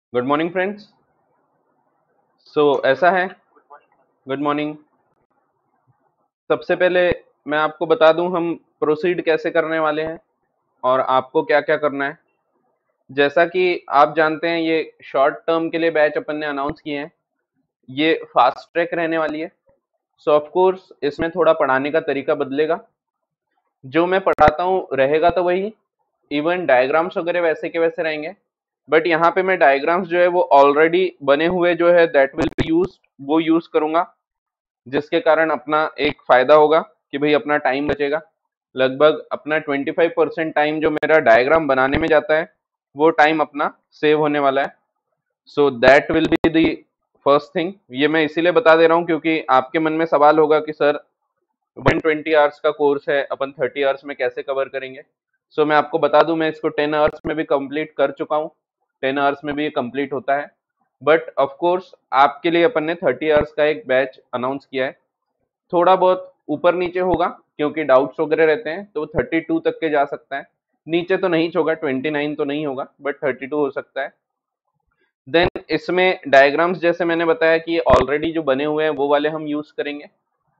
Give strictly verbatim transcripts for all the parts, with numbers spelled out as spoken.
Good morning friends. सो ऐसा है, good morning. सबसे पहले मैं आपको बता दूं हम प्रोसीड कैसे करने वाले हैं और आपको क्या क्या करना है। जैसा कि आप जानते हैं, ये शॉर्ट टर्म के लिए बैच अपन ने अनाउंस किए हैं। ये फास्ट ट्रैक रहने वाली है। सो ऑफ कोर्स इसमें थोड़ा पढ़ाने का तरीका बदलेगा। जो मैं पढ़ाता हूँ रहेगा तो वही, इवन डायग्राम्स वगैरह वैसे के वैसे रहेंगे। बट यहाँ पे मैं डायग्राम्स जो है वो ऑलरेडी बने हुए जो है दैट विल बी यूज्ड, वो यूज करूंगा, जिसके कारण अपना एक फायदा होगा कि भाई अपना टाइम बचेगा। लगभग अपना ट्वेंटी फाइव परसेंट टाइम जो मेरा डायग्राम बनाने में जाता है वो टाइम अपना सेव होने वाला है। So that will be the first thing. ये मैं इसीलिए बता दे रहा हूँ क्योंकि आपके मन में सवाल होगा कि सर वन ट्वेंटी आवर्स का कोर्स है, अपन थर्टी आवर्स में कैसे कवर करेंगे। सो so, मैं आपको बता दूं, मैं इसको टेन आवर्स में भी कंप्लीट कर चुका हूँ। टेन आवर्स में भी ये कंप्लीट होता है। बट ऑफ कोर्स आपके लिए अपन ने थर्टी आवर्स का एक बैच अनाउंस किया है। थोड़ा बहुत ऊपर नीचे होगा क्योंकि डाउट्स वगैरह रहते हैं, तो थर्टी टू तक के जा सकता है। नीचे तो नहीं होगा, ट्वेंटी नाइन तो नहीं होगा, बट थर्टी टू हो सकता है। देन इसमें डायग्राम्स जैसे मैंने बताया कि ऑलरेडी जो बने हुए हैं वो वाले हम यूज करेंगे।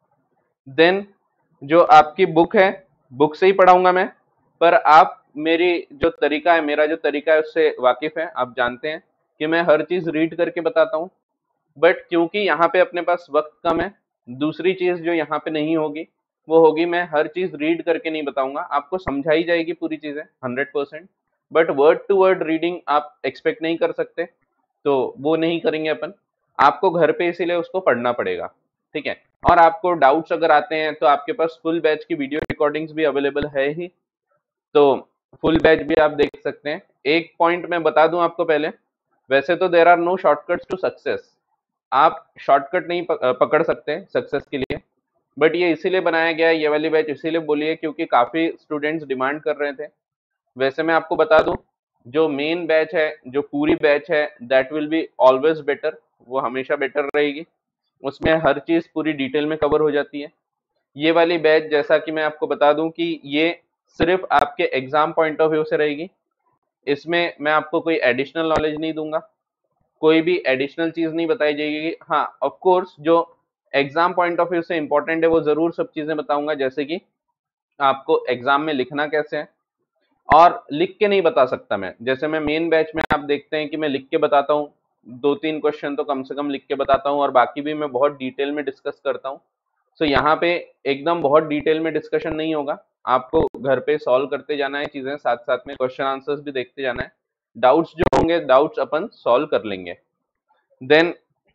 देन जो आपकी बुक है, बुक से ही पढ़ाऊंगा मैं। पर आप मेरी जो तरीका है, मेरा जो तरीका है उससे वाकिफ है। आप जानते हैं कि मैं हर चीज रीड करके बताता हूँ। बट क्योंकि यहाँ पे अपने पास वक्त कम है, दूसरी चीज जो यहाँ पे नहीं होगी वो होगी, मैं हर चीज रीड करके नहीं बताऊंगा। आपको समझाई जाएगी पूरी चीजें hundred percent. But word to word reading आप एक्सपेक्ट नहीं कर सकते, तो वो नहीं करेंगे अपन। आपको घर पे इसीलिए उसको पढ़ना पड़ेगा, ठीक है। और आपको डाउट्स अगर आते हैं तो आपके पास फुल बैच की वीडियो रिकॉर्डिंग्स भी अवेलेबल है ही, तो फुल बैच भी आप देख सकते हैं। एक पॉइंट मैं बता दूं आपको पहले, वैसे तो there are no shortcuts to success. आप शॉर्टकट नहीं पक- पकड़ सकते सक्सेस के लिए। बट ये इसीलिए बनाया गया है, ये वाली बैच इसीलिए बोली है क्योंकि काफी स्टूडेंट्स डिमांड कर रहे थे। वैसे मैं आपको बता दूं, जो मेन बैच है, जो पूरी बैच है, that will be always better. वो हमेशा बेटर रहेगी। उसमें हर चीज पूरी डिटेल में कवर हो जाती है। ये वाली बैच जैसा कि मैं आपको बता दूं कि ये सिर्फ आपके एग्जाम पॉइंट ऑफ व्यू से रहेगी। इसमें मैं आपको कोई एडिशनल नॉलेज नहीं दूंगा, कोई भी एडिशनल चीज नहीं बताई जाएगी। हाँ ऑफ कोर्स जो एग्जाम पॉइंट ऑफ व्यू से इंपॉर्टेंट है वो जरूर सब चीजें बताऊंगा, जैसे कि आपको एग्जाम में लिखना कैसे है। और लिख के नहीं बता सकता मैं, जैसे मैं मेन बैच में आप देखते हैं कि मैं लिख के बताता हूँ, दो तीन क्वेश्चन तो कम से कम लिख के बताता हूँ और बाकी भी मैं बहुत डिटेल में डिस्कस करता हूँ। सो यहाँ पे एकदम बहुत डिटेल में डिस्कशन नहीं होगा। आपको घर पे सॉल्व करते जाना है चीजें, साथ साथ में क्वेश्चन आंसर्स भी देखते जाना है। डाउट्स जो होंगे डाउट्स अपन सॉल्व कर लेंगे। देन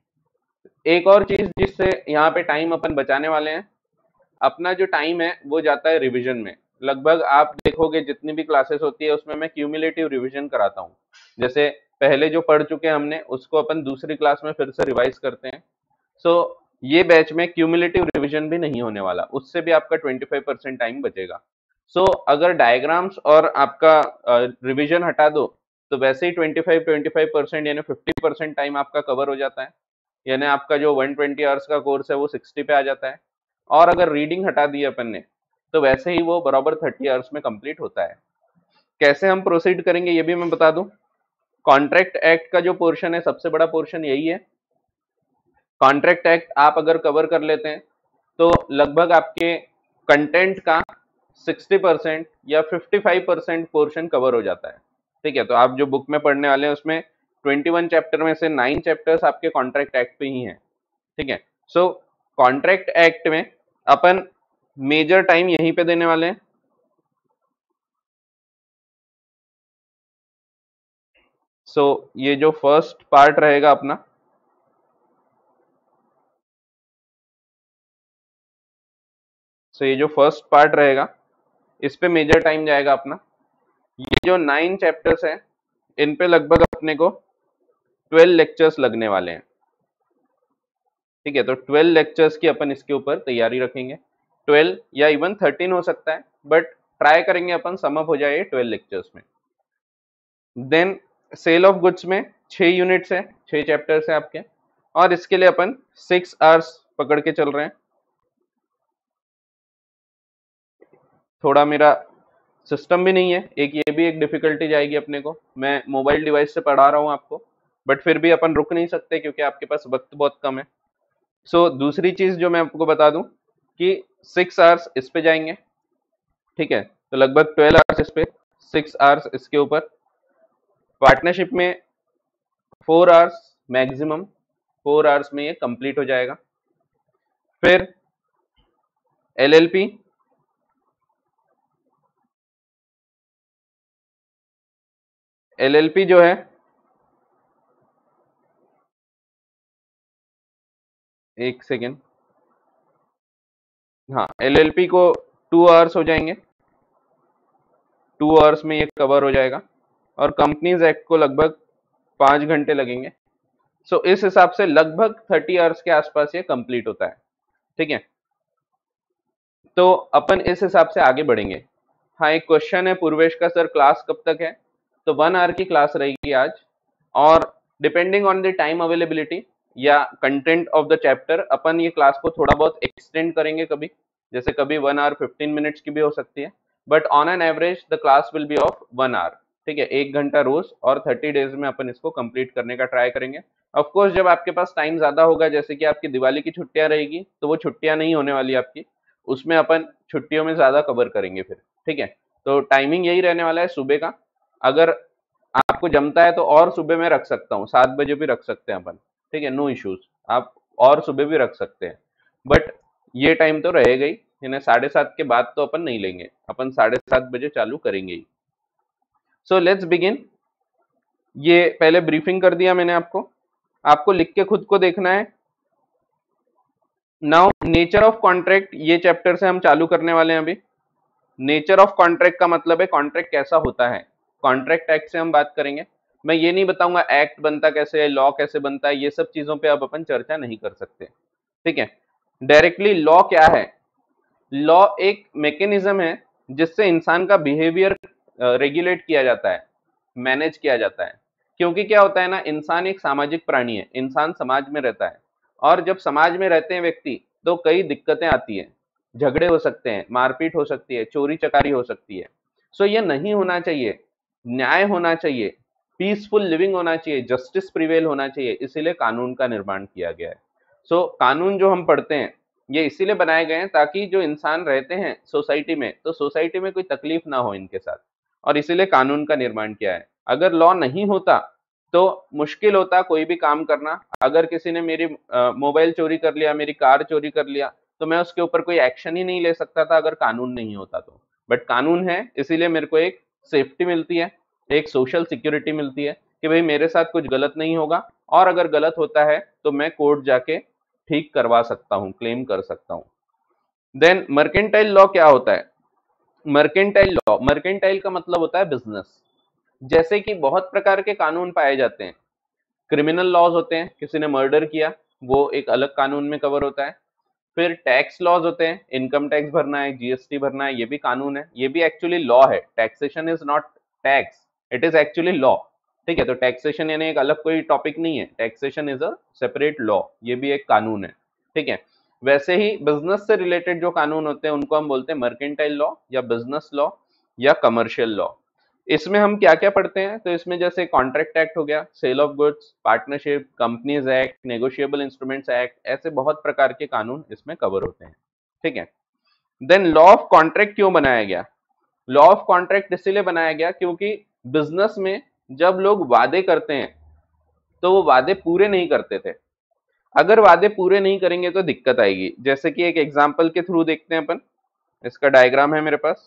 एक और चीज जिससे यहाँ पे टाइम अपन बचाने वाले हैं, अपना जो टाइम है वो जाता है रिवीजन में। लगभग आप देखोगे जितनी भी क्लासेस होती है उसमें मैं क्यूमुलेटिव रिवीजन कराता हूँ। जैसे पहले जो पढ़ चुके हैं हमने उसको अपन दूसरी क्लास में फिर से रिवाइज करते हैं। सो so, ये बैच में क्यूमुलेटिव रिवीजन भी नहीं होने वाला, उससे भी आपका ट्वेंटी फाइव परसेंट टाइम बचेगा। सो so, अगर डायग्राम्स और आपका रिवीजन हटा दो तो वैसे ही twenty five twenty five percent यानी फिफ्टी परसेंट टाइम आपका कवर हो जाता है। यानी आपका जो वन ट्वेंटी आवर्स का कोर्स है वो सिक्सटी पे आ जाता है। और अगर रीडिंग हटा दी अपन ने तो वैसे ही वो बराबर थर्टी आवर्स में कंप्लीट होता है। कैसे हम प्रोसीड करेंगे ये भी मैं बता दूं। कॉन्ट्रैक्ट एक्ट का जो पोर्शन है सबसे बड़ा पोर्शन यही है। कॉन्ट्रैक्ट एक्ट आप अगर कवर कर लेते हैं तो लगभग आपके कंटेंट का सिक्सटी परसेंट या fifty five percent portion cover हो जाता है, ठीक है। तो आप जो बुक में पढ़ने वाले हैं उसमें ट्वेंटी वन चैप्टर में से नाइन चैप्टर्स आपके कॉन्ट्रैक्ट एक्ट पे ही हैं, ठीक है। सो कॉन्ट्रैक्ट एक्ट में अपन मेजर टाइम यहीं पे देने वाले हैं। सो so, ये जो फर्स्ट पार्ट रहेगा अपना, सो so, ये जो फर्स्ट पार्ट रहेगा इस पे मेजर टाइम जाएगा अपना। ये जो नाइन चैप्टर्स हैं इन पे लगभग अपने को ट्वेल्व लेक्चर्स लगने वाले हैं, ठीक है। तो ट्वेल्व लेक्चर्स की अपन इसके ऊपर तैयारी रखेंगे। ट्वेल्व या इवन थर्टीन हो सकता है, बट ट्राई करेंगे अपन सम अप हो जाए ट्वेल्व लेक्चर्स में। देन सेल ऑफ गुड्स में छह यूनिट्स है, छह चैप्टर्स है आपके, और इसके लिए अपन सिक्स आवर्स पकड़ के चल रहे हैं। थोड़ा मेरा सिस्टम भी नहीं है, एक ये भी एक डिफिकल्टी जाएगी अपने को। मैं मोबाइल डिवाइस से पढ़ा रहा हूँ आपको, बट फिर भी अपन रुक नहीं सकते क्योंकि आपके पास वक्त बहुत कम है। सो so, दूसरी चीज जो मैं आपको बता दूं कि सिक्स आवर्स इस पे जाएंगे, ठीक है, तो लगभग ट्वेल्व आवर्स इस पे, सिक्स आवर्स इसके ऊपर। पार्टनरशिप में four hours maximum, four hours में ये कंप्लीट हो जाएगा। फिर एलएलपी, एलएलपी जो है, एक सेकेंड, हाँ, एलएलपी को टू आवर्स हो जाएंगे, टू आवर्स में ये कवर हो जाएगा। और कंपनीज एक्ट को लगभग पांच घंटे लगेंगे। सो so, इस हिसाब से लगभग थर्टी आवर्स के आसपास ये कंप्लीट होता है, ठीक है। तो अपन इस हिसाब से आगे बढ़ेंगे। हाँ, एक क्वेश्चन है पूर्वेश का, सर क्लास कब तक है? तो वन आवर की क्लास रहेगी आज, और depending on the time availability या कंटेंट ऑफ द चैप्टर अपन ये क्लास को थोड़ा बहुत एक्सटेंड करेंगे कभी, जैसे कभी वन आवर फिफ्टीन मिनट्स की भी हो सकती है, but on an average the class will be of one hour, ठीक है, एक घंटा रोज, और थर्टी डेज में अपन इसको कंप्लीट करने का ट्राई करेंगे। ऑफ कोर्स जब आपके पास टाइम ज्यादा होगा, जैसे कि आपकी दिवाली की छुट्टियां रहेगी, तो वो छुट्टियां नहीं होने वाली आपकी, उसमें अपन छुट्टियों में ज्यादा कवर करेंगे फिर, ठीक है। तो टाइमिंग यही रहने वाला है सुबह का। अगर आपको जमता है तो और सुबह में रख सकता हूँ, सात बजे भी रख सकते हैं अपन, ठीक है, नो इश्यूज, आप और सुबह भी रख सकते हैं, बट ये टाइम तो रहेगा ही, यानी साढ़े सात के बाद तो अपन नहीं लेंगे, अपन साढ़े सात बजे चालू करेंगे ही। So let's begin. ये पहले ब्रीफिंग कर दिया मैंने आपको, आपको लिख के खुद को देखना है। नाउ नेचर ऑफ कॉन्ट्रैक्ट, ये चैप्टर से हम चालू करने वाले हैं अभी। नेचर ऑफ कॉन्ट्रैक्ट का मतलब है कॉन्ट्रैक्ट कैसा होता है, कॉन्ट्रैक्ट एक्ट से हम बात करेंगे। मैं ये नहीं बताऊंगा एक्ट बनता कैसे है, लॉ कैसे बनता है, ये सब चीजों पे अब अपन चर्चा नहीं कर सकते, ठीक है। डायरेक्टली लॉ क्या है? लॉ एक मैकेनिज्म है जिससे इंसान का बिहेवियर रेगुलेट किया जाता है, मैनेज किया जाता है। क्योंकि क्या होता है ना, इंसान एक सामाजिक प्राणी है, इंसान समाज में रहता है, और जब समाज में रहते हैं व्यक्ति तो कई दिक्कतें आती है, झगड़े हो सकते हैं, मारपीट हो सकती है, चोरी चकारी हो सकती है। सो ये नहीं होना चाहिए, न्याय होना चाहिए, पीसफुल लिविंग होना चाहिए, जस्टिस प्रिवेल होना चाहिए, इसीलिए कानून का निर्माण किया गया है। सो so, कानून जो हम पढ़ते हैं ये इसीलिए बनाए गए हैं ताकि जो इंसान रहते हैं सोसाइटी में, तो सोसाइटी में कोई तकलीफ ना हो इनके साथ, और इसीलिए कानून का निर्माण किया है। अगर लॉ नहीं होता तो मुश्किल होता कोई भी काम करना। अगर किसी ने मेरी मोबाइल चोरी कर लिया, मेरी कार चोरी कर लिया, तो मैं उसके ऊपर कोई एक्शन ही नहीं ले सकता था अगर कानून नहीं होता तो। बट कानून है, इसीलिए मेरे को एक सेफ्टी मिलती है, एक सोशल सिक्योरिटी मिलती है कि भाई मेरे साथ कुछ गलत नहीं होगा, और अगर गलत होता है तो मैं कोर्ट जाके ठीक करवा सकता हूं, क्लेम कर सकता हूं। देन मर्केंटाइल लॉ क्या होता है? मर्केंटाइल लॉ, मर्केंटाइल का मतलब होता है बिजनेस। जैसे कि बहुत प्रकार के कानून पाए जाते हैं, क्रिमिनल लॉज होते हैं, किसी ने मर्डर किया वो एक अलग कानून में कवर होता है। फिर टैक्स लॉज होते हैं, इनकम टैक्स भरना है, जीएसटी भरना है, ये भी कानून है, ये भी एक्चुअली लॉ है। Taxation is not tax, it is actually law, ठीक है। तो टैक्सेशन यानी एक अलग कोई टॉपिक नहीं है, taxation is a separate law, ये भी एक कानून है, ठीक है। वैसे ही बिजनेस से रिलेटेड जो कानून होते हैं उनको हम बोलते हैं मर्केंटाइल लॉ या बिजनेस लॉ या कमर्शियल लॉ। इसमें हम क्या क्या पढ़ते हैं? तो इसमें जैसे कॉन्ट्रैक्ट एक्ट हो गया, sale of goods, partnership, companies act, negotiable instruments act, ऐसे बहुत प्रकार के कानून इसमें कवर होते हैं, ठीक है। देन लॉ ऑफ कॉन्ट्रैक्ट क्यों बनाया गया? लॉ ऑफ कॉन्ट्रैक्ट इसीलिए बनाया गया क्योंकि बिजनेस में जब लोग वादे करते हैं तो वो वादे पूरे नहीं करते थे। अगर वादे पूरे नहीं करेंगे तो दिक्कत आएगी। जैसे कि एक एग्जांपल के थ्रू देखते हैं अपन, इसका डायग्राम है मेरे पास।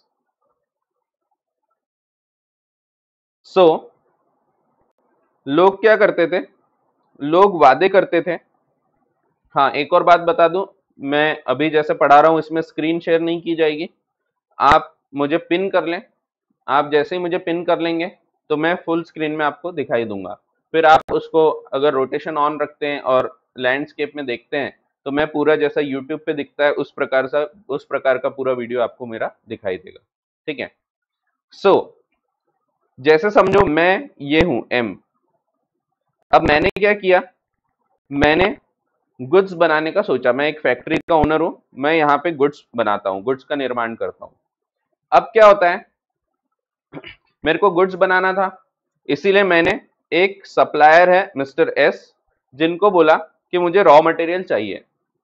सो so, लोग क्या करते थे? लोग वादे करते थे। हाँ, एक और बात बता दूं, मैं अभी जैसे पढ़ा रहा हूं इसमें स्क्रीन शेयर नहीं की जाएगी, आप मुझे पिन कर लें। आप जैसे ही मुझे पिन कर लेंगे तो मैं फुल स्क्रीन में आपको दिखाई दूंगा। फिर आप उसको अगर रोटेशन ऑन रखते हैं और लैंडस्केप में देखते हैं तो मैं पूरा जैसा यूट्यूब पे दिखता है उस प्रकार सा उस प्रकार का पूरा वीडियो आपको मेरा दिखाई देगा, ठीक है। सो so, जैसे समझो मैं ये हूं एम। अब मैंने क्या किया, मैंने गुड्स बनाने का सोचा, मैं एक फैक्ट्री का ओनर हूं, मैं यहाँ पे गुड्स बनाता हूँ, गुड्स का निर्माण करता हूँ। अब क्या होता है, मेरे को गुड्स बनाना था, इसीलिए मैंने एक सप्लायर है मिस्टर एस, जिनको बोला कि मुझे रॉ मटेरियल चाहिए।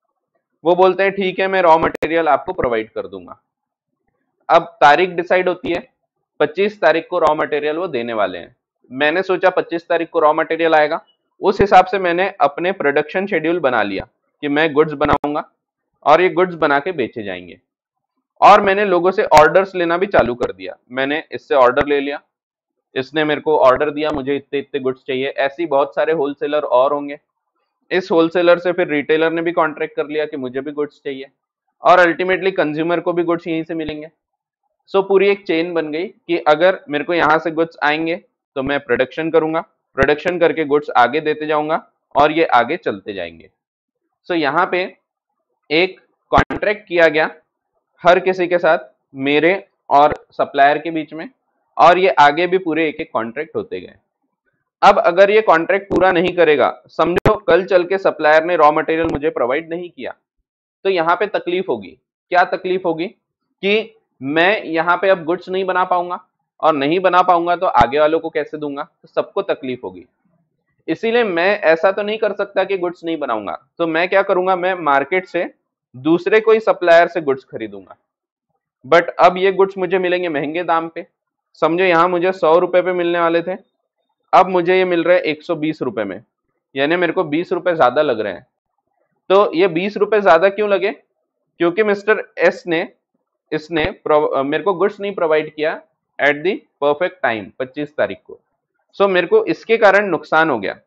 वो बोलते हैं ठीक है, मैं रॉ मटेरियल आपको प्रोवाइड कर दूंगा। अब तारीख डिसाइड होती है, पच्चीस तारीख को रॉ मटेरियल वो देने वाले हैं। मैंने सोचा पच्चीस तारीख को रॉ मटेरियल आएगा, उस हिसाब से मैंने अपने प्रोडक्शन शेड्यूल बना लिया कि मैं गुड्स बनाऊंगा और ये गुड्स बना के बेचे जाएंगे। और मैंने लोगों से ऑर्डर्स लेना भी चालू कर दिया। मैंने इससे ऑर्डर ले लिया, इसने मेरे को ऑर्डर दिया, मुझे इतने इतने गुड्स चाहिए। ऐसे ही बहुत सारे होलसेलर और होंगे। इस होलसेलर से फिर रिटेलर ने भी कॉन्ट्रैक्ट कर लिया कि मुझे भी गुड्स चाहिए, और अल्टीमेटली कंज्यूमर को भी गुड्स यहीं से मिलेंगे। सो so, पूरी एक चेन बन गई कि अगर मेरे को यहाँ से गुड्स आएंगे तो मैं प्रोडक्शन करूंगा, प्रोडक्शन करके गुड्स आगे देते जाऊंगा और ये आगे चलते जाएंगे। सो so, यहाँ पे एक कॉन्ट्रैक्ट किया गया हर किसी के साथ, मेरे और सप्लायर के बीच में, और ये आगे भी पूरे एक एक कॉन्ट्रैक्ट होते गए। अब अगर ये कॉन्ट्रैक्ट पूरा नहीं करेगा, समझो कल चल के सप्लायर ने रॉ मटेरियल मुझे प्रोवाइड नहीं किया, तो यहाँ पे तकलीफ होगी। क्या तकलीफ होगी कि मैं यहाँ पे अब गुड्स नहीं बना पाऊंगा, और नहीं बना पाऊंगा तो आगे वालों को कैसे दूंगा, तो सबको तकलीफ होगी। इसीलिए मैं ऐसा तो नहीं कर सकता कि गुड्स नहीं बनाऊंगा, तो मैं क्या करूंगा, मैं मार्केट से दूसरे कोई सप्लायर से गुड्स खरीदूंगा। बट अब ये गुड्स मुझे मिलेंगे महंगे दाम पे। समझो यहाँ मुझे सौ रुपए पे मिलने वाले थे, अब मुझे ये मिल रहा है एक सौ बीस रुपए में, यानी मेरे को बीस रुपए ज्यादा लग रहे हैं। तो ये बीस रुपए ज्यादा क्यों लगे? क्योंकि मिस्टर एस ने इसने मेरे को गुड्स नहीं प्रोवाइड किया एट दी परफेक्ट टाइम पच्चीस तारीख को। सो so, मेरे को इसके कारण नुकसान हो गया।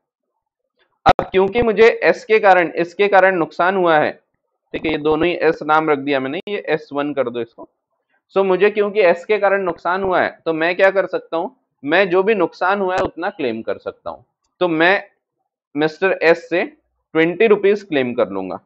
अब क्योंकि मुझे एस के कारण इसके कारण नुकसान हुआ है, ठीक है, ये दोनों ही एस नाम रख दिया मैंने, ये एस वन कर दो इसको। सो so, मुझे क्योंकि एस के कारण नुकसान हुआ है, तो मैं क्या कर सकता हूं, मैं जो भी नुकसान हुआ है उतना क्लेम कर सकता हूं। तो मैं मिस्टर एस से ट्वेंटी रुपीज क्लेम कर लूंगा,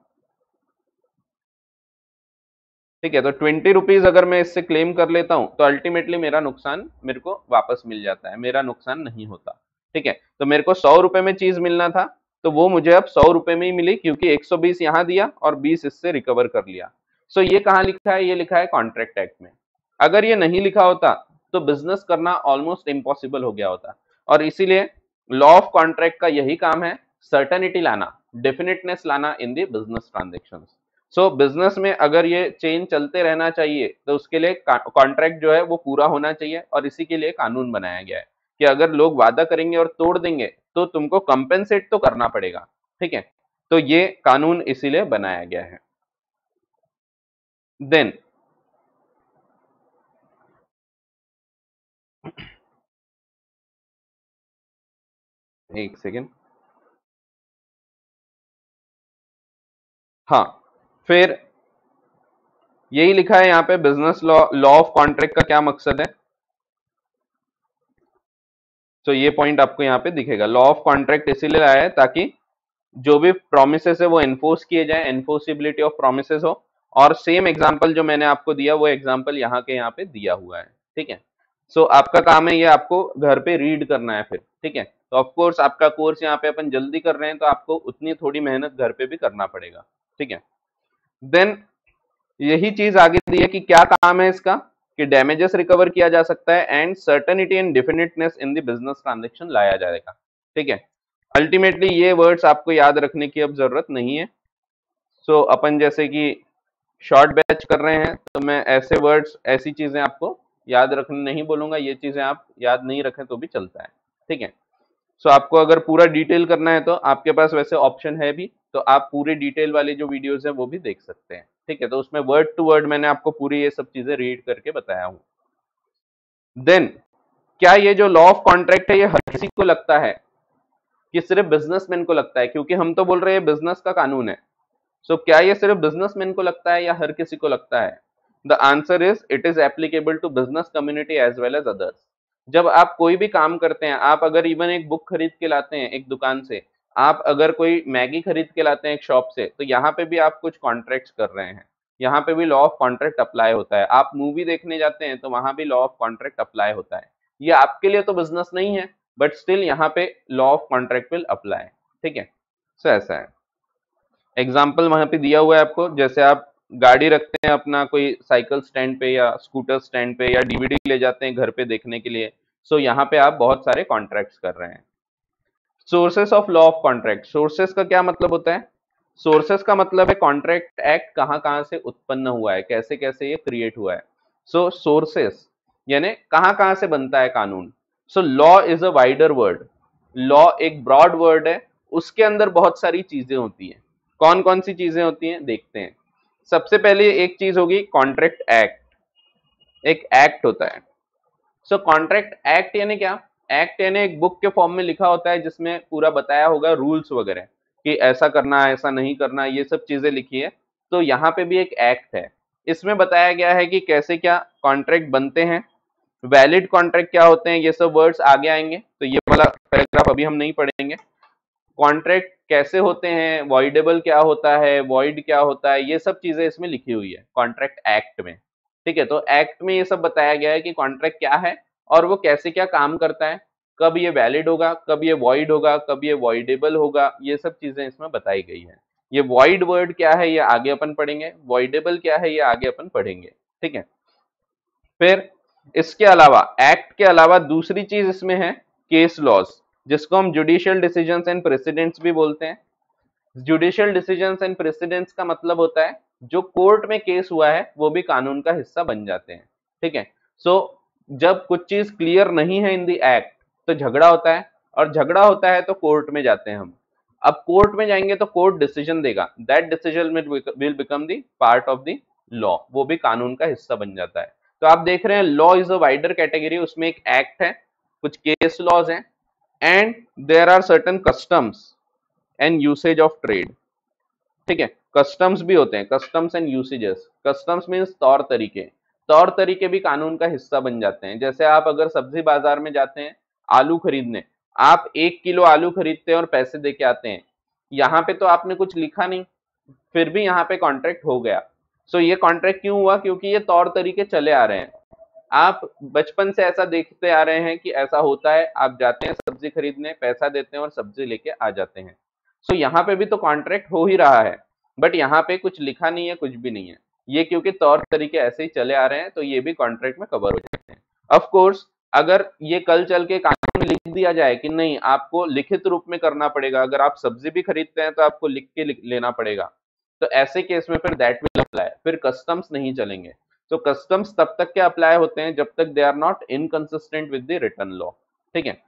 ठीक है। तो ट्वेंटी रुपीज अगर मैं इससे क्लेम कर लेता हूं तो अल्टीमेटली मेरा नुकसान मेरे को वापस मिल जाता है, मेरा नुकसान नहीं होता, ठीक है। तो मेरे को सौ रुपए में चीज मिलना था, तो वो मुझे अब सौ रुपए में ही मिली, क्योंकि एक सौ बीस यहां दिया और बीस इससे रिकवर कर लिया। सो ये कहां लिखा है? ये लिखा है कॉन्ट्रैक्ट एक्ट में। अगर ये नहीं लिखा होता तो बिजनेस करना ऑलमोस्ट इम्पॉसिबल हो गया होता। और इसीलिए लॉ ऑफ कॉन्ट्रैक्ट का यही काम है, सर्टेनिटी लाना, डेफिनेटनेस लाना in the business transactions. So business में अगर ये चेन चलते रहना चाहिए तो उसके लिए कॉन्ट्रैक्ट जो है वो पूरा होना चाहिए, और इसी के लिए कानून बनाया गया है कि अगर लोग वादा करेंगे और तोड़ देंगे तो तुमको कंपेंसेट तो करना पड़ेगा, ठीक है। तो ये कानून इसीलिए बनाया गया है। देन एक सेकेंड, हाँ, फिर यही लिखा है यहाँ पे business law, law of contract का क्या मकसद है। तो ये पॉइंट आपको यहाँ पे दिखेगा। लॉ ऑफ कॉन्ट्रैक्ट इसीलिए आया है ताकि जो भी प्रोमिसेस है वो एनफोर्स किए जाए, एनफोर्सिबिलिटी ऑफ प्रोमिसेस हो। और सेम एग्जांपल जो मैंने आपको दिया वो एग्जांपल यहाँ के यहाँ पे दिया हुआ है, ठीक है। सो so, आपका काम है ये आपको घर पे रीड करना है फिर, ठीक है। तो ऑफ कोर्स आपका कोर्स यहाँ पे अपन जल्दी कर रहे हैं तो आपको उतनी थोड़ी मेहनत घर पे भी करना पड़ेगा, ठीक है। देन यही चीज आगे दी है कि क्या काम है इसका, कि डैमेजेस रिकवर किया जा सकता है and certainty and definiteness in the business transaction लाया जाएगा, ठीक है। अल्टीमेटली ये वर्ड्स आपको याद रखने की अब जरूरत नहीं है। सो so, अपन जैसे कि शॉर्ट बैच कर रहे हैं तो मैं ऐसे वर्ड्स, ऐसी चीजें आपको याद रखने नहीं बोलूंगा, ये चीजें आप याद नहीं रखें तो भी चलता है, ठीक है। सो so, आपको अगर पूरा डिटेल करना है तो आपके पास वैसे ऑप्शन है भी, तो आप पूरे डिटेल वाली जो वीडियोस है वो भी देख सकते हैं, ठीक है। तो उसमें वर्ड टू वर्ड मैंने आपको पूरी ये सब चीजें रीड करके बताया हूं। देन क्या ये जो लॉ ऑफ कॉन्ट्रैक्ट है ये हर किसी को लगता है कि सिर्फ बिजनेसमैन को लगता है? क्योंकि हम तो बोल रहे हैं बिजनेस का कानून है। सो so, क्या ये सिर्फ बिजनेसमैन को लगता है या हर किसी को लगता है? The answer is it is applicable to business community as well as others. जब आप कोई भी काम करते हैं, आप अगर इवन एक बुक खरीद के लाते हैं एक दुकान से, आप अगर कोई मैगी खरीद के लाते हैं एक शॉप से, तो यहाँ पे भी आप कुछ कॉन्ट्रैक्ट कर रहे हैं, यहाँ पे भी लॉ ऑफ कॉन्ट्रैक्ट अप्लाई होता है। आप मूवी देखने जाते हैं तो वहां भी लॉ ऑफ कॉन्ट्रैक्ट अप्लाई होता है। ये आपके लिए तो बिजनेस नहीं है, बट स्टिल यहाँ पे law of contract will apply, ठीक है। सो ऐसा है। एग्जाम्पल वहां पे दिया हुआ है आपको, जैसे आप गाड़ी रखते हैं अपना कोई साइकिल स्टैंड पे या स्कूटर स्टैंड पे, या डीवीडी ले जाते हैं घर पे देखने के लिए। सो यहाँ पे आप बहुत सारे कॉन्ट्रैक्ट्स कर रहे हैं। Sources of law of contract, sources का क्या मतलब होता है? सोर्सेस का मतलब है कॉन्ट्रैक्ट एक्ट कहां कहां से उत्पन्न हुआ है, कैसे कैसे ये क्रिएट हुआ है। सो सोर्सेस यानी कहां कहां से बनता है कानून। So law is a wider word, law एक ब्रॉड वर्ड है, उसके अंदर बहुत सारी चीजें होती हैं। कौन कौन सी चीजें होती हैं देखते हैं। सबसे पहले एक चीज होगी कॉन्ट्रैक्ट एक्ट, एक एक्ट होता है। सो कॉन्ट्रैक्ट एक्ट यानी क्या? एक्ट यानी एक बुक के फॉर्म में लिखा होता है जिसमें पूरा बताया होगा रूल्स वगैरह कि ऐसा करना ऐसा नहीं करना, ये सब चीजें लिखी है। तो यहाँ पे भी एक एक्ट है, इसमें बताया गया है कि कैसे क्या कॉन्ट्रैक्ट बनते हैं, वैलिड कॉन्ट्रैक्ट क्या होते हैं, ये सब वर्ड्स आगे आएंगे, तो ये वाला पैराग्राफ अभी हम नहीं पढ़ेंगे। कॉन्ट्रैक्ट कैसे होते हैं, वॉइडेबल क्या होता है, वॉइड क्या होता है, ये सब चीजें इसमें लिखी हुई है कॉन्ट्रैक्ट एक्ट में। ठीक है, तो एक्ट में ये सब बताया गया है कि कॉन्ट्रैक्ट क्या है और वो कैसे क्या काम करता है, कब ये वैलिड होगा, कब ये वॉइड होगा, कब ये वॉइडेबल होगा, ये सब चीजें इसमें बताई गई है। ये वॉइड वर्ड क्या है ये आगे अपन पढ़ेंगे, वॉइडेबल क्या है ये आगे अपन पढ़ेंगे। ठीक है, फिर इसके अलावा एक्ट के अलावा दूसरी चीज इसमें है केस लॉज, जिसको हम जुडिशियल डिसीजंस एंड प्रेसिडेंट्स भी बोलते हैं। जुडिशियल डिसीजंस एंड प्रेसिडेंट्स का मतलब होता है जो कोर्ट में केस हुआ है वो भी कानून का हिस्सा बन जाते हैं। ठीक है, सो so, जब कुछ चीज क्लियर नहीं है इन दी एक्ट तो झगड़ा होता है, और झगड़ा होता है तो कोर्ट में जाते हैं हम। अब कोर्ट में जाएंगे तो कोर्ट डिसीजन देगा, that decision will become the part of the law, वो भी कानून का हिस्सा बन जाता है। तो आप देख रहे हैं law is a wider category, उसमें एक एक्ट है, कुछ केस लॉज हैं, and there are certain customs and usage of trade. ठीक है, कस्टम्स भी होते हैं, customs and usages. Customs means तौर तरीके, तौर तरीके भी कानून का हिस्सा बन जाते हैं। जैसे आप अगर सब्जी बाजार में जाते हैं आलू खरीदने, आप एक किलो आलू खरीदते हैं और पैसे दे के आते हैं, यहाँ पे तो आपने कुछ लिखा नहीं, फिर भी यहाँ पे कॉन्ट्रैक्ट हो गया। सो so, ये कॉन्ट्रैक्ट क्यों हुआ? क्योंकि ये तौर तरीके चले आ रहे हैं, आप बचपन से ऐसा देखते आ रहे हैं कि ऐसा होता है, आप जाते हैं सब्जी खरीदने, पैसा देते हैं और सब्जी लेके आ जाते हैं। सो so, यहाँ पे भी तो कॉन्ट्रैक्ट हो ही रहा है, बट यहाँ पे कुछ लिखा नहीं है, कुछ भी नहीं है, ये क्योंकि तौर तरीके ऐसे ही चले आ रहे हैं तो ये भी कॉन्ट्रैक्ट में कवर हो जाते हैं। ऑफ कोर्स अगर ये कल चल के कानून में लिख दिया जाए कि नहीं आपको लिखित रूप में करना पड़ेगा, अगर आप सब्जी भी खरीदते हैं तो आपको लिख के लिख लेना पड़ेगा, तो ऐसे केस में फिर दैट विल अप्लाई, फिर कस्टम्स नहीं चलेंगे। तो कस्टम्स तब तक के अप्लाई होते हैं जब तक they are not inconsistent with the written law. ठीक है,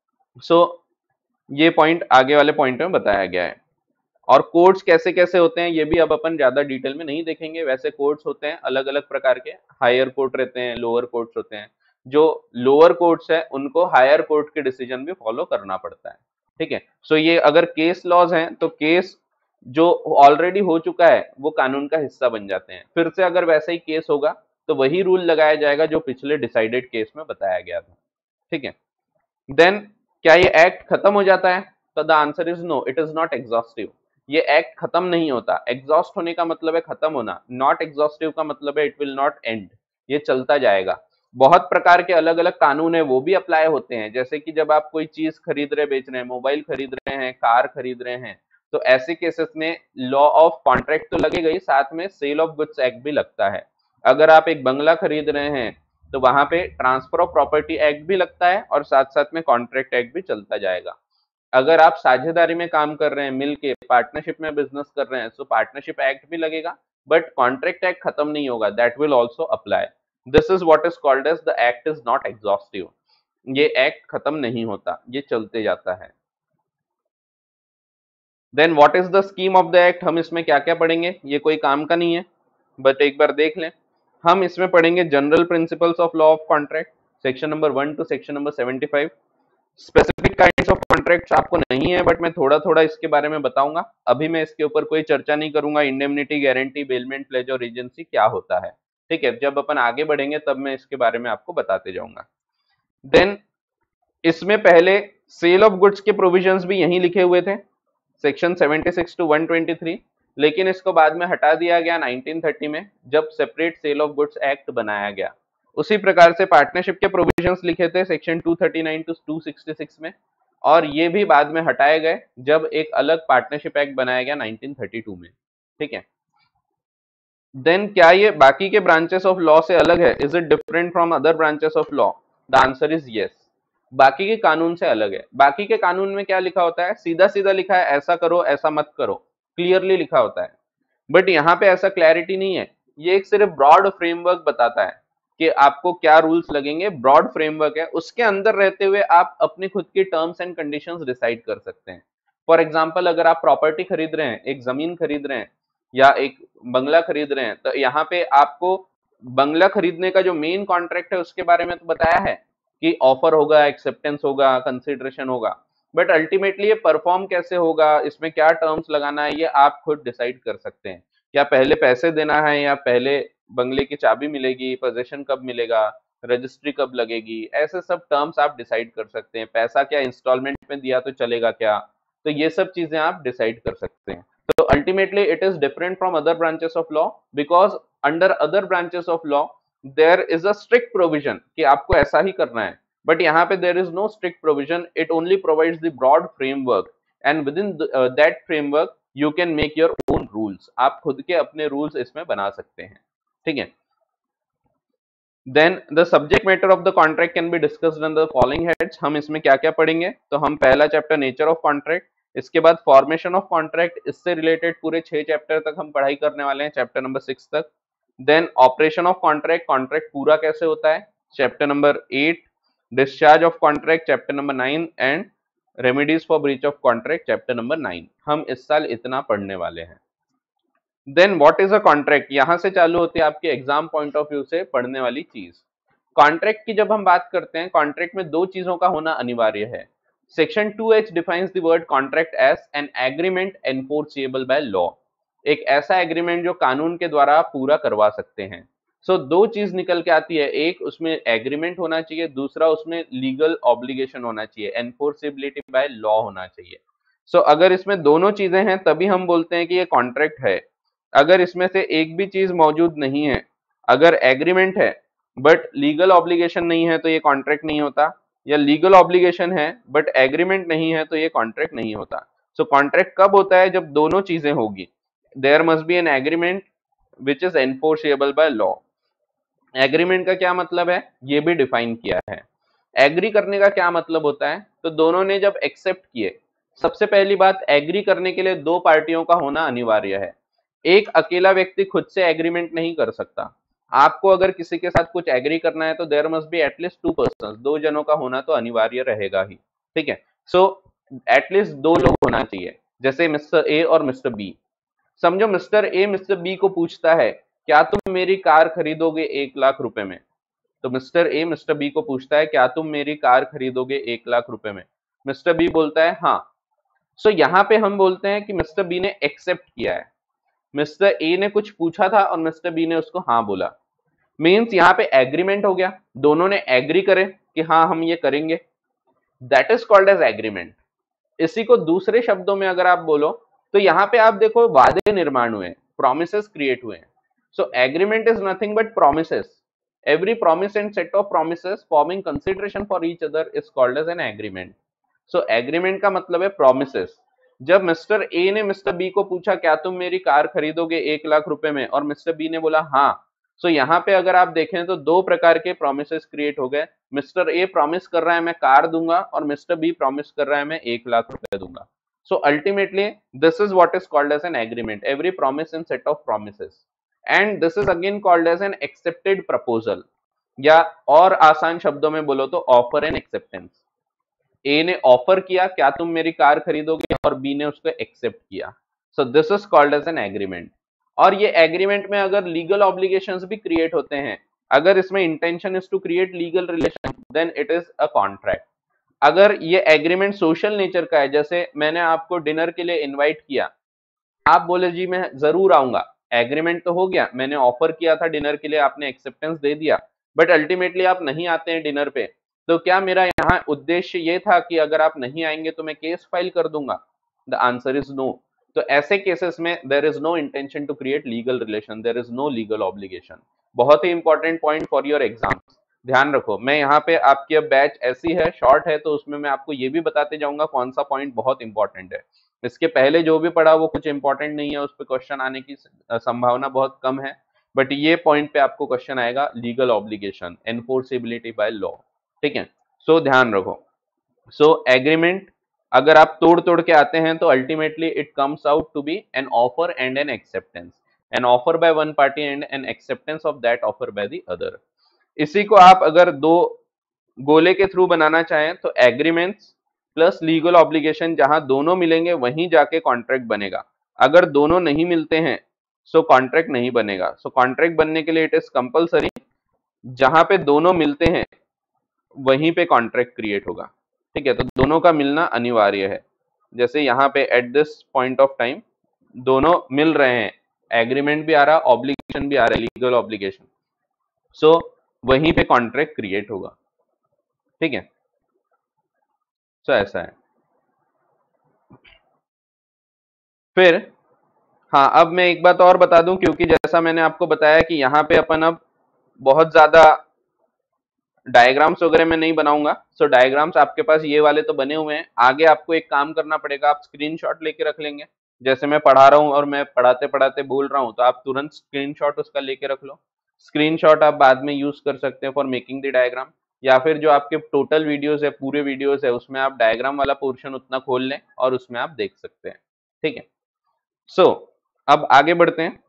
सो so, ये पॉइंट आगे वाले पॉइंट में बताया गया है। और कोर्ट्स कैसे कैसे होते हैं ये भी अब अपन ज्यादा डिटेल में नहीं देखेंगे। वैसे कोर्ट्स होते हैं अलग अलग प्रकार के, हायर कोर्ट रहते हैं, लोअर कोर्ट्स होते हैं। जो लोअर कोर्ट्स है उनको हायर कोर्ट के डिसीजन भी फॉलो करना पड़ता है। ठीक है, सो ये अगर केस लॉज हैं तो केस जो ऑलरेडी हो चुका है वो कानून का हिस्सा बन जाते हैं, फिर से अगर वैसा ही केस होगा तो वही रूल लगाया जाएगा जो पिछले डिसाइडेड केस में बताया गया था। ठीक है, देन क्या ये एक्ट खत्म हो जाता है? तो the answer is no, it is not exhaustive. ये एक्ट खत्म नहीं होता, एग्जॉस्ट होने का मतलब है खत्म होना, नॉट एग्जॉस्टिव का मतलब है इट विल नॉट एंड, ये चलता जाएगा। बहुत प्रकार के अलग अलग कानून है वो भी अप्लाई होते हैं, जैसे कि जब आप कोई चीज खरीद रहे बेच रहे हैं, मोबाइल खरीद रहे हैं, कार खरीद रहे हैं, तो ऐसे केसेस में लॉ ऑफ कॉन्ट्रैक्ट तो लगेगा ही, साथ में सेल ऑफ गुड्स एक्ट भी लगता है। अगर आप एक बंगला खरीद रहे हैं तो वहां पे ट्रांसफर ऑफ प्रॉपर्टी एक्ट भी लगता है और साथ साथ में कॉन्ट्रैक्ट एक्ट भी चलता जाएगा। अगर आप साझेदारी में काम कर रहे हैं, मिलके पार्टनरशिप में बिजनेस कर रहे हैं, तो पार्टनरशिप एक्ट भी लगेगा, बट कॉन्ट्रैक्ट एक्ट खत्म नहीं होगा, that will also apply. This is what is called as the act is not exhaustive, ये एक्ट खत्म नहीं होता, ये चलते जाता है। Then what is the scheme of the act, हम इसमें क्या क्या पढ़ेंगे, ये कोई काम का नहीं है बट एक बार देख लें। हम इसमें पढ़ेंगे general principles of law of contract, section number one to section number seventy five. Specific kinds of contracts आपको नहीं है बट मैं थोड़ा थोड़ा इसके बारे में बताऊंगा, अभी मैं इसके ऊपर कोई चर्चा नहीं करूंगा। इंडेमनिटी, गारंटी, बेलमेंट, प्लेज और एजेंसी क्या होता है, ठीक है, जब अपन आगे बढ़ेंगे तब मैं इसके बारे में आपको बताते जाऊंगा। देन इसमें पहले सेल ऑफ गुड्स के प्रोविजंस भी यहीं लिखे हुए थे, section seventy six to one twenty three, लेकिन इसको बाद में हटा दिया गया नाइनटीन थर्टी में जब separate sale of goods act बनाया गया। उसी प्रकार से पार्टनरशिप के प्रोविजंस लिखे थे section two thirty nine to two sixty six में, और ये भी बाद में हटाए गए जब एक अलग पार्टनरशिप एक्ट बनाया गया नाइनटीन थर्टी टू में। ठीक है, देन क्या ये बाकी के ब्रांचेस ऑफ लॉ से अलग है? Is it different from other branches of law? The answer is yes. बाकी के कानून से अलग है। बाकी के कानून में क्या लिखा होता है, सीधा सीधा लिखा है ऐसा करो ऐसा मत करो, क्लियरली लिखा होता है। बट यहाँ पे ऐसा क्लैरिटी नहीं है, ये एक सिर्फ ब्रॉड फ्रेमवर्क बताता है कि आपको क्या रूल्स लगेंगे, ब्रॉड फ्रेमवर्क है, उसके अंदर रहते हुए आप अपने खुद की टर्म्स एंड कंडीशंस डिसाइड कर सकते हैं। फॉर एग्जांपल अगर आप प्रॉपर्टी खरीद रहे हैं, एक जमीन खरीद रहे हैं या एक बंगला खरीद रहे हैं, तो यहाँ पे आपको बंगला खरीदने का जो मेन कॉन्ट्रैक्ट है उसके बारे में तो बताया है कि ऑफर होगा, एक्सेप्टेंस होगा, कंसिडरेशन होगा, बट अल्टीमेटली ये परफॉर्म कैसे होगा, इसमें क्या टर्म्स लगाना है, ये आप खुद डिसाइड कर सकते हैं। क्या पहले पैसे देना है या पहले बंगले की चाबी मिलेगी, पोजीशन कब मिलेगा, रजिस्ट्री कब लगेगी, ऐसे सब टर्म्स आप डिसाइड कर सकते हैं। पैसा क्या इंस्टॉलमेंट में दिया तो चलेगा क्या, तो ये सब चीजें आप डिसाइड कर सकते हैं। तो ultimately it is different from other branches of law, because under other branches of law there is a strict provision कि आपको ऐसा ही करना है, बट यहाँ पे there is no strict provision, it only provides the broad framework and within that framework you can make your own rules, आप खुद के अपने रूल्स इसमें बना सकते हैं, ठीक है। Then the subject matter of the contract can be discussed in the following heads. हम इसमें क्या क्या पढ़ेंगे, तो हम पहला चैप्टर नेचर ऑफ कॉन्ट्रैक्ट, इसके बाद फॉर्मेशन ऑफ कॉन्ट्रैक्ट, इससे रिलेटेड पूरे छह चैप्टर तक हम पढ़ाई करने वाले हैं, चैप्टर नंबर सिक्स तक। Then operation of contract, contract पूरा कैसे होता है, chapter number eight. Discharge of contract, chapter number nine. And remedies for breach of contract, chapter number nine. हम इस साल इतना पढ़ने वाले हैं। Then what is a contract, यहां से चालू होती है आपके एग्जाम पॉइंट ऑफ व्यू से पढ़ने वाली चीज। कॉन्ट्रैक्ट की जब हम बात करते हैं, कॉन्ट्रैक्ट में दो चीजों का होना अनिवार्य है। Section two H defines the word contract as an agreement enforceable by law, एक ऐसा एग्रीमेंट जो कानून के द्वारा आप पूरा करवा सकते हैं। सो so, दो चीज निकल के आती है, एक उसमें एग्रीमेंट होना चाहिए, दूसरा उसमें लीगल ऑब्लिगेशन होना चाहिए, एनफोर्सेबिलिटी बाय लॉ होना चाहिए। सो so, अगर इसमें दोनों चीजें हैं तभी हम बोलते हैं कि ये कॉन्ट्रैक्ट है। अगर इसमें से एक भी चीज मौजूद नहीं है, अगर एग्रीमेंट है बट लीगल ऑब्लिगेशन नहीं है तो ये कॉन्ट्रैक्ट नहीं होता, या लीगल ऑब्लिगेशन है बट एग्रीमेंट नहीं है तो ये कॉन्ट्रैक्ट नहीं होता। सो कॉन्ट्रैक्ट कब होता है, जब दोनों चीजें होगी, there must be an agreement which is enforceable by law. Agreement का क्या मतलब है, ये भी डिफाइन किया है। एग्री करने का क्या मतलब होता है, तो दोनों ने जब एक्सेप्ट किए, सबसे पहली बात, एग्री करने के लिए दो पार्टियों का होना अनिवार्य है। एक अकेला व्यक्ति खुद से एग्रीमेंट नहीं कर सकता, आपको अगर किसी के साथ कुछ एग्री करना है तो there must be at least two person, दो जनों का होना तो अनिवार्य रहेगा ही, ठीक है। सो एटलीस्ट दो लोग होना चाहिए, जैसे मिस्टर ए और मिस्टर बी। समझो मिस्टर ए मिस्टर बी को पूछता है क्या तुम मेरी कार खरीदोगे एक लाख रुपए में, तो मिस्टर ए मिस्टर बी को पूछता है क्या तुम मेरी कार खरीदोगे एक लाख रुपए में, मिस्टर बी बोलता है हाँ। सो so, यहाँ पे हम बोलते हैं कि मिस्टर बी ने एक्सेप्ट किया है, मिस्टर ए ने कुछ पूछा था और मिस्टर बी ने उसको हाँ बोला, मीन्स यहाँ पे एग्रीमेंट हो गया, दोनों ने एग्री करे कि हाँ हम ये करेंगे, that is called as agreement. इसी को दूसरे शब्दों में अगर आप बोलो तो यहाँ पे आप देखो वादे निर्माण हुए, प्रोमिसेस क्रिएट हुए। So agreement is nothing but promises, every promise and set of promises forming consideration for each other is called as an agreement. So agreement का मतलब है promises। जब मिस्टर ए ने मिस्टर बी को पूछा क्या तुम मेरी कार खरीदोगे एक लाख रुपए में, और मिस्टर बी ने बोला हाँ, सो so यहाँ पे अगर आप देखें तो दो प्रकार के प्रोमिसेस क्रिएट हो गए। मिस्टर ए प्रॉमिस कर रहा है मैं कार दूंगा, और मिस्टर बी प्रॉमिस कर रहा है मैं एक लाख रुपए दूंगा। So ultimately this is what is called as an agreement, every promise and set of promises, and this is again called as an accepted proposal, या और आसान शब्दों में बोलो तो ऑफर एंड एक्सेप्टेंस। ए ने ऑफर किया क्या तुम मेरी कार खरीदोगे, और बी ने उसको एक्सेप्ट किया। So this is called as an agreement. और ये एग्रीमेंट में अगर लीगल ऑब्लिगेशंस भी क्रिएट होते हैं, अगर इसमें intention is to create legal relation, then it is a contract. अगर ये एग्रीमेंट सोशल नेचर का है, जैसे मैंने आपको डिनर के लिए इन्वाइट किया, आप बोले जी मैं जरूर आऊंगा, एग्रीमेंट तो हो गया, मैंने ऑफर किया था डिनर के लिए, आपने एक्सेप्टेंस दे दिया, बट अल्टीमेटली आप नहीं आते हैं डिनर पे, तो क्या मेरा यहाँ उद्देश्य ये था कि अगर आप नहीं आएंगे तो मैं केस फाइल कर दूंगा? The answer is no. तो ऐसे केसेस में there is no intention to create legal relation, there is no legal obligation. बहुत ही important point for your exam, ध्यान रखो। मैं यहाँ पे आपकी अब बैच ऐसी है शॉर्ट है, तो उसमें मैं आपको ये भी बताते जाऊंगा कौन सा पॉइंट बहुत इंपॉर्टेंट है। इसके पहले जो भी पढ़ा वो कुछ इंपॉर्टेंट नहीं है, उस पर क्वेश्चन आने की संभावना बहुत कम है, बट ये पॉइंट पे आपको क्वेश्चन आएगा, legal obligation, enforceability by law, ठीक है। सो so, ध्यान रखो। सो so, एग्रीमेंट अगर आप तोड़ तोड़ के आते हैं तो ultimately it comes out to be an offer and an acceptance, an offer by one party and an acceptance of that offer by the other. इसी को आप अगर दो गोले के थ्रू बनाना चाहें तो एग्रीमेंट्स प्लस लीगल ऑब्लिगेशन, जहां दोनों मिलेंगे वहीं जाके कॉन्ट्रैक्ट बनेगा। अगर दोनों नहीं मिलते हैं सो कॉन्ट्रैक्ट नहीं बनेगा। सो कॉन्ट्रैक्ट बनने के लिए इट इज कंपलसरी जहां पे दोनों मिलते हैं वहीं पे कॉन्ट्रैक्ट क्रिएट होगा। ठीक है, तो दोनों का मिलना अनिवार्य है। जैसे यहाँ पे at this point of time दोनों मिल रहे हैं, एग्रीमेंट भी आ रहा, ऑब्लिगेशन भी आ रहा है, लीगल ऑब्लिगेशन। सो वहीं पे कॉन्ट्रैक्ट क्रिएट होगा। ठीक है, सो ऐसा है। फिर हाँ, अब मैं एक बात और बता दूं, क्योंकि जैसा मैंने आपको बताया कि यहाँ पे अपन अब बहुत ज्यादा डायग्राम्स वगैरह मैं नहीं बनाऊंगा। सो डायग्राम्स आपके पास ये वाले तो बने हुए हैं, आगे आपको एक काम करना पड़ेगा, आप स्क्रीनशॉट लेके रख लेंगे। जैसे मैं पढ़ा रहा हूँ और मैं पढ़ाते पढ़ाते बोल रहा हूँ तो आप तुरंत स्क्रीनशॉट उसका लेके रख लो। स्क्रीनशॉट आप बाद में यूज कर सकते हैं फॉर मेकिंग द डायग्राम, या फिर जो आपके टोटल वीडियोस है, पूरे वीडियोस है, उसमें आप डायग्राम वाला पोर्शन उतना खोल लें और उसमें आप देख सकते हैं। ठीक है, सो so, अब आगे बढ़ते हैं।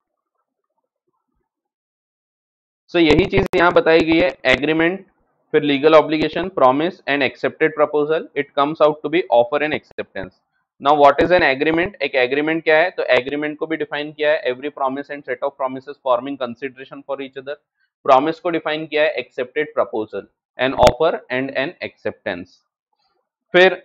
सो so, यही चीज यहाँ बताई गई है, एग्रीमेंट, फिर legal obligation, promise and accepted proposal, it comes out to be offer and acceptance. Now what is an agreement? एक एग्रीमेंट क्या है? तो एग्रीमेंट को भी डिफाइन किया है, every promise and set of promises forming consideration for each other. Promise को define किया है, accepted proposal, an offer and an acceptance. फिर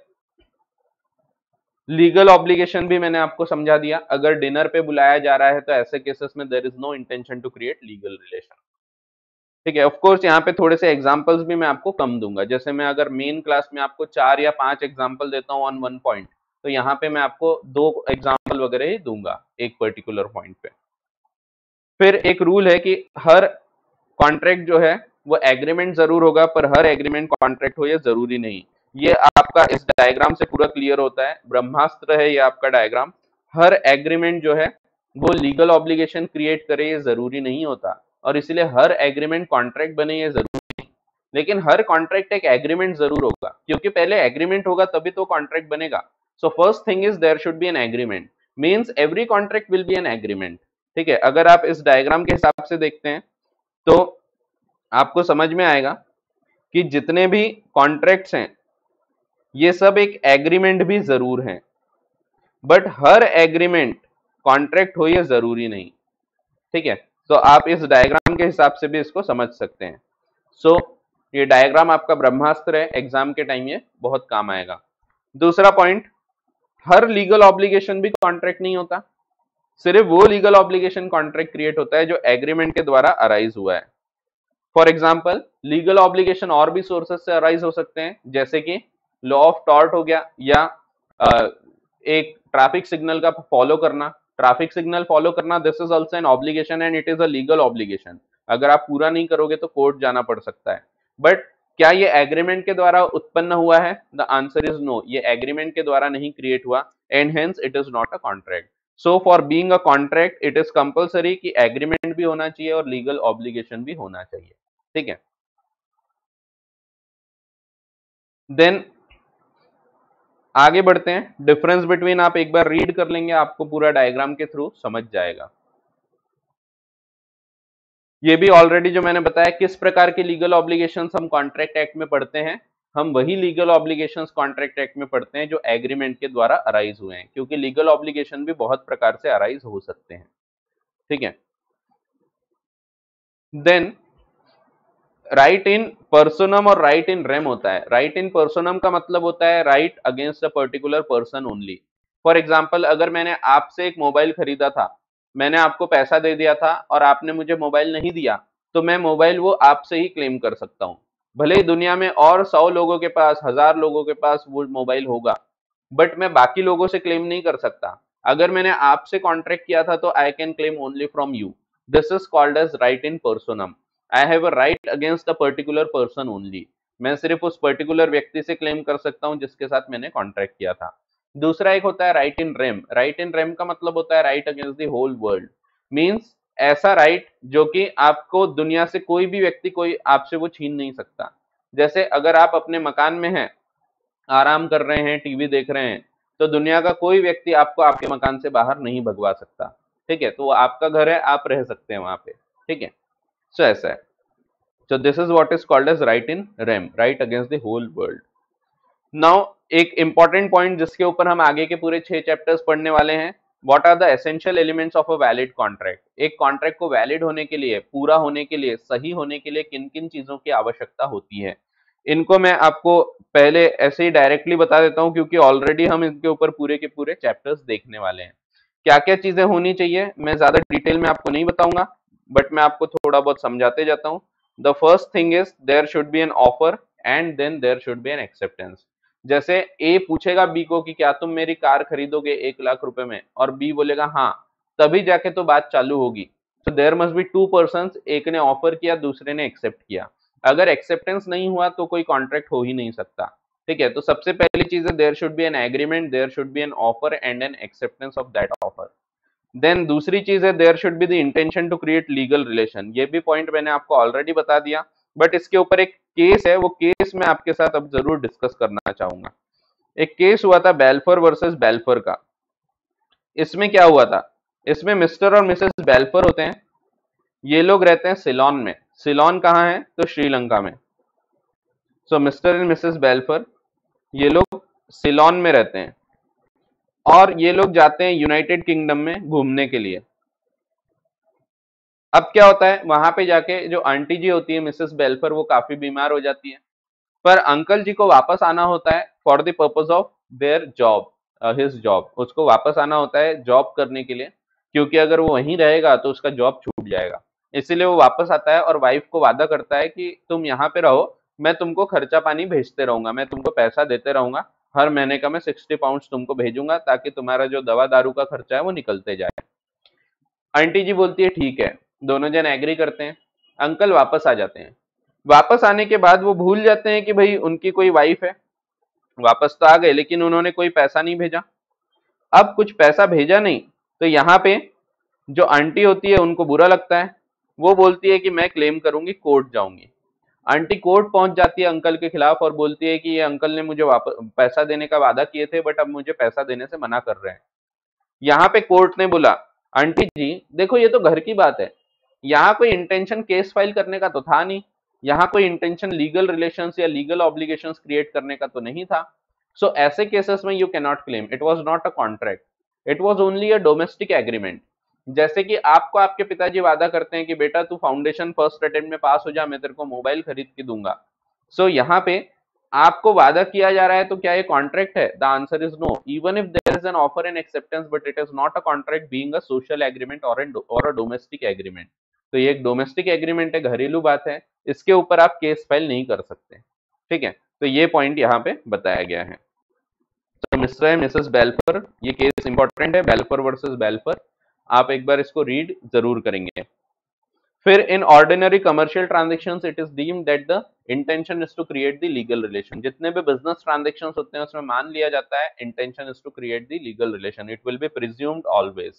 लीगल ऑब्लिगेशन भी मैंने आपको समझा दिया, अगर डिनर पे बुलाया जा रहा है तो ऐसे केसेस में there is no intention to create legal relation. ठीक है, ऑफ कोर्स यहाँ पे थोड़े से एग्जांपल्स भी मैं आपको कम दूंगा। जैसे मैं अगर मेन क्लास में आपको चार या पांच एग्जांपल देता हूँ ऑन वन पॉइंट, तो यहाँ पे मैं आपको दो एग्जांपल वगैरह ही दूंगा एक पर्टिकुलर पॉइंट पे। फिर एक रूल है कि हर कॉन्ट्रैक्ट जो है वो एग्रीमेंट जरूर होगा, पर हर एग्रीमेंट कॉन्ट्रैक्ट हो ये जरूरी नहीं। ये आपका इस डायग्राम से पूरा क्लियर होता है, ब्रह्मास्त्र है ये आपका डायग्राम। हर एग्रीमेंट जो है वो लीगल ऑब्लिगेशन क्रिएट करे ये जरूरी नहीं होता, और इसलिए हर एग्रीमेंट कॉन्ट्रैक्ट बने ये जरूरी नहीं। लेकिन हर कॉन्ट्रैक्ट एक एग्रीमेंट जरूर होगा, क्योंकि पहले एग्रीमेंट होगा तभी तो कॉन्ट्रैक्ट बनेगा। So first thing is there should be an agreement, means every contract will be an agreement. ठीक है, अगर आप इस डायग्राम के हिसाब से देखते हैं तो आपको समझ में आएगा कि जितने भी कॉन्ट्रैक्ट्स हैं ये सब एक एग्रीमेंट भी जरूर हैं, बट हर एग्रीमेंट कॉन्ट्रैक्ट हो ये जरूरी नहीं। ठीक है, तो आप इस डायग्राम के हिसाब से भी इसको समझ सकते हैं। सो so, ये डायग्राम आपका ब्रह्मास्त्र है, एग्जाम के टाइम ये बहुत काम आएगा। दूसरा पॉइंट, हर लीगल ऑब्लिगेशन भी कॉन्ट्रैक्ट नहीं होता, सिर्फ वो लीगल ऑब्लिगेशन कॉन्ट्रैक्ट क्रिएट होता है जो एग्रीमेंट के द्वारा अराइज हुआ है। फॉर एग्जाम्पल, लीगल ऑब्लिगेशन और भी सोर्सेस से अराइज हो सकते हैं, जैसे कि लॉ ऑफ टॉर्ट हो गया, या आ, एक ट्रैफिक सिग्नल का फॉलो करना। ट्रैफिक सिग्नल फॉलो करना, this is also an obligation and it is a legal obligation. अगर आप पूरा नहीं करोगे तो कोर्ट जाना पड़ सकता है। बट क्या ये एग्रीमेंट के द्वारा उत्पन्न हुआ है? द आंसर इज नो, ये एग्रीमेंट के द्वारा नहीं क्रिएट हुआ, and hence it is not a contract. So for being a contract it is compulsory कि एग्रीमेंट भी होना चाहिए और लीगल ऑब्लिगेशन भी होना चाहिए। ठीक है, देन आगे बढ़ते हैं। डिफरेंस बिटवीन आप एक बार रीड कर लेंगे, आपको पूरा डायग्राम के थ्रू समझ जाएगा। ये भी ऑलरेडी जो मैंने बताया किस प्रकार के लीगल ऑब्लिगेशंस हम कॉन्ट्रैक्ट एक्ट में पढ़ते हैं, हम वही लीगल ऑब्लिगेशंस कॉन्ट्रैक्ट एक्ट में पढ़ते हैं जो एग्रीमेंट के द्वारा अराइज हुए हैं, क्योंकि लीगल ऑब्लिगेशन भी बहुत प्रकार से अराइज हो सकते हैं। ठीक है, देन राइट इन पर्सोनम और राइट इन रेम होता है। राइट इन पर्सोनम का मतलब होता है right against a particular person only. For example, अगर मैंने आपसे एक मोबाइल खरीदा था, मैंने आपको पैसा दे दिया था और आपने मुझे मोबाइल नहीं दिया, तो मैं मोबाइल वो आपसे ही क्लेम कर सकता हूं। भले ही दुनिया में और सौ लोगों के पास, हजार लोगों के पास वो मोबाइल होगा, बट मैं बाकी लोगों से क्लेम नहीं कर सकता। अगर मैंने आपसे कॉन्ट्रैक्ट किया था तो I can claim only from you. This is called as right in personam. I have a right against a particular person only. मैं सिर्फ उस पर्टिकुलर व्यक्ति से क्लेम कर सकता हूं जिसके साथ मैंने कॉन्ट्रैक्ट किया था। दूसरा एक होता है right in rem. Right in rem का मतलब होता है right against the whole world. Means ऐसा राइट जो कि आपको दुनिया से कोई भी व्यक्ति कोई आपसे वो छीन नहीं सकता। जैसे अगर आप अपने मकान में हैं, आराम कर रहे हैं, टीवी देख रहे हैं, तो दुनिया का कोई व्यक्ति आपको आपके मकान से बाहर नहीं भगवा सकता, ठीक है, तो वो आपका घर है, आप रह सकते हैं वहां पे, ठीक है। सो ऐसा है। So this is what is called as right in rem, right against the whole world. Now एक इंपॉर्टेंट पॉइंट जिसके ऊपर हम आगे के पूरे छह चैप्टर्स पढ़ने वाले हैं, what are the essential elements of a valid contract. एक कॉन्ट्रैक्ट को वैलिड होने के लिए, पूरा होने के लिए, सही होने के लिए किन किन चीजों की आवश्यकता होती है, इनको मैं आपको पहले ऐसे ही डायरेक्टली बता देता हूं, क्योंकि ऑलरेडी हम इनके ऊपर पूरे के पूरे चैप्टर्स देखने वाले हैं। क्या क्या चीजें होनी चाहिए मैं ज्यादा डिटेल में आपको नहीं बताऊंगा, बट मैं आपको थोड़ा बहुत समझाते जाता हूं। The first thing is there should be an offer and then there should be an acceptance. जैसे ए पूछेगा बी को कि क्या तुम मेरी कार खरीदोगे एक लाख रुपए में, और बी बोलेगा हाँ, तभी जाके तो बात चालू होगी। तो there must be two persons, एक ने ऑफर किया, दूसरे ने एक्सेप्ट किया। अगर एक्सेप्टेंस नहीं हुआ तो कोई कॉन्ट्रैक्ट हो ही नहीं सकता, ठीक है। तो सबसे पहली चीज है there should be an agreement, there should be an offer and an acceptance of that offer. Then दूसरी चीज है there should be the intention to create legal relation. ये भी पॉइंट मैंने आपको ऑलरेडी बता दिया, बट इसके ऊपर एक केस है, वो केस मैं आपके साथ अब जरूर डिस्कस करना चाहूंगा। एक केस हुआ था बेल्फर वर्सेस बेल्फर का। इसमें क्या हुआ था, इसमें मिस्टर और मिसेस बेल्फर होते हैं, ये लोग रहते हैं सिलोन में। सिलोन कहाँ है, तो श्रीलंका में। So Mr and Mrs Balfour, ये लोग सिलोन में रहते हैं, और ये लोग जाते हैं यूनाइटेड किंगडम में घूमने के लिए। अब क्या होता है, वहां पे जाके जो आंटी जी होती है मिसेस बेल्फर, वो काफी बीमार हो जाती है, पर अंकल जी को वापस आना होता है for the purpose of their job, his job. उसको वापस आना होता है जॉब करने के लिए, क्योंकि अगर वो वहीं रहेगा तो उसका जॉब छूट जाएगा। इसीलिए वो वापस आता है और वाइफ को वादा करता है कि तुम यहाँ पे रहो, मैं तुमको खर्चा पानी भेजते रहूंगा, मैं तुमको पैसा देते रहूंगा, हर महीने का मैं सिक्सटी पाउंड तुमको भेजूंगा, ताकि तुम्हारा जो दवा दारू का खर्चा है वो निकलते जाए। आंटी जी बोलती है ठीक है, दोनों जन एग्री करते हैं। अंकल वापस आ जाते हैं। वापस आने के बाद वो भूल जाते हैं कि भाई उनकी कोई वाइफ है। वापस तो आ गए, लेकिन उन्होंने कोई पैसा नहीं भेजा। अब कुछ पैसा भेजा नहीं, तो यहाँ पे जो आंटी होती है उनको बुरा लगता है। वो बोलती है कि मैं क्लेम करूंगी, कोर्ट जाऊंगी। आंटी कोर्ट पहुंच जाती है अंकल के खिलाफ और बोलती है कि ये अंकल ने मुझे वापस पैसा देने का वादा किए थे, बट अब मुझे पैसा देने से मना कर रहे हैं। यहाँ पे कोर्ट ने बोला, आंटी जी देखो ये तो घर की बात है, यहाँ कोई इंटेंशन केस फाइल करने का तो था नहीं, यहाँ कोई इंटेंशन लीगल रिलेशंस या लीगल ऑब्लिगेशंस क्रिएट करने का तो नहीं था। सो so, ऐसे केसेस में you can not claim, it was not a contract, it was only a domestic agreement. जैसे कि आपको आपके पिताजी वादा करते हैं कि बेटा तू फाउंडेशन फर्स्ट अटेम्प्ट में पास हो जा, मैं तेरे को मोबाइल खरीद के दूंगा। सो so, यहाँ पे आपको वादा किया जा रहा है, तो क्या ये कॉन्ट्रैक्ट है? The answer is no. Even if there is an offer and acceptance, but it is not a contract, being a social agreement और एन और अ डोमेस्टिक एग्रीमेंट। तो ये एक डोमेस्टिक एग्रीमेंट है, घरेलू बात है, इसके ऊपर आप केस फाइल नहीं कर सकते, ठीक है। तो ये पॉइंट यहाँ पे बताया गया है। तो मिस्टर एंड मिसेस बेल्फर, ये केस इंपॉर्टेंट है, बेल्फर वर्सेस बेल्फर। आप एक बार इसको रीड जरूर करेंगे। फिर in ordinary commercial transactions it is deemed that the intention is to create the legal relation. जितने भी बिजनेस ट्रांजेक्शंस होते हैं उसमें मान लिया जाता है intention is to create the legal relation, it will be presumed always.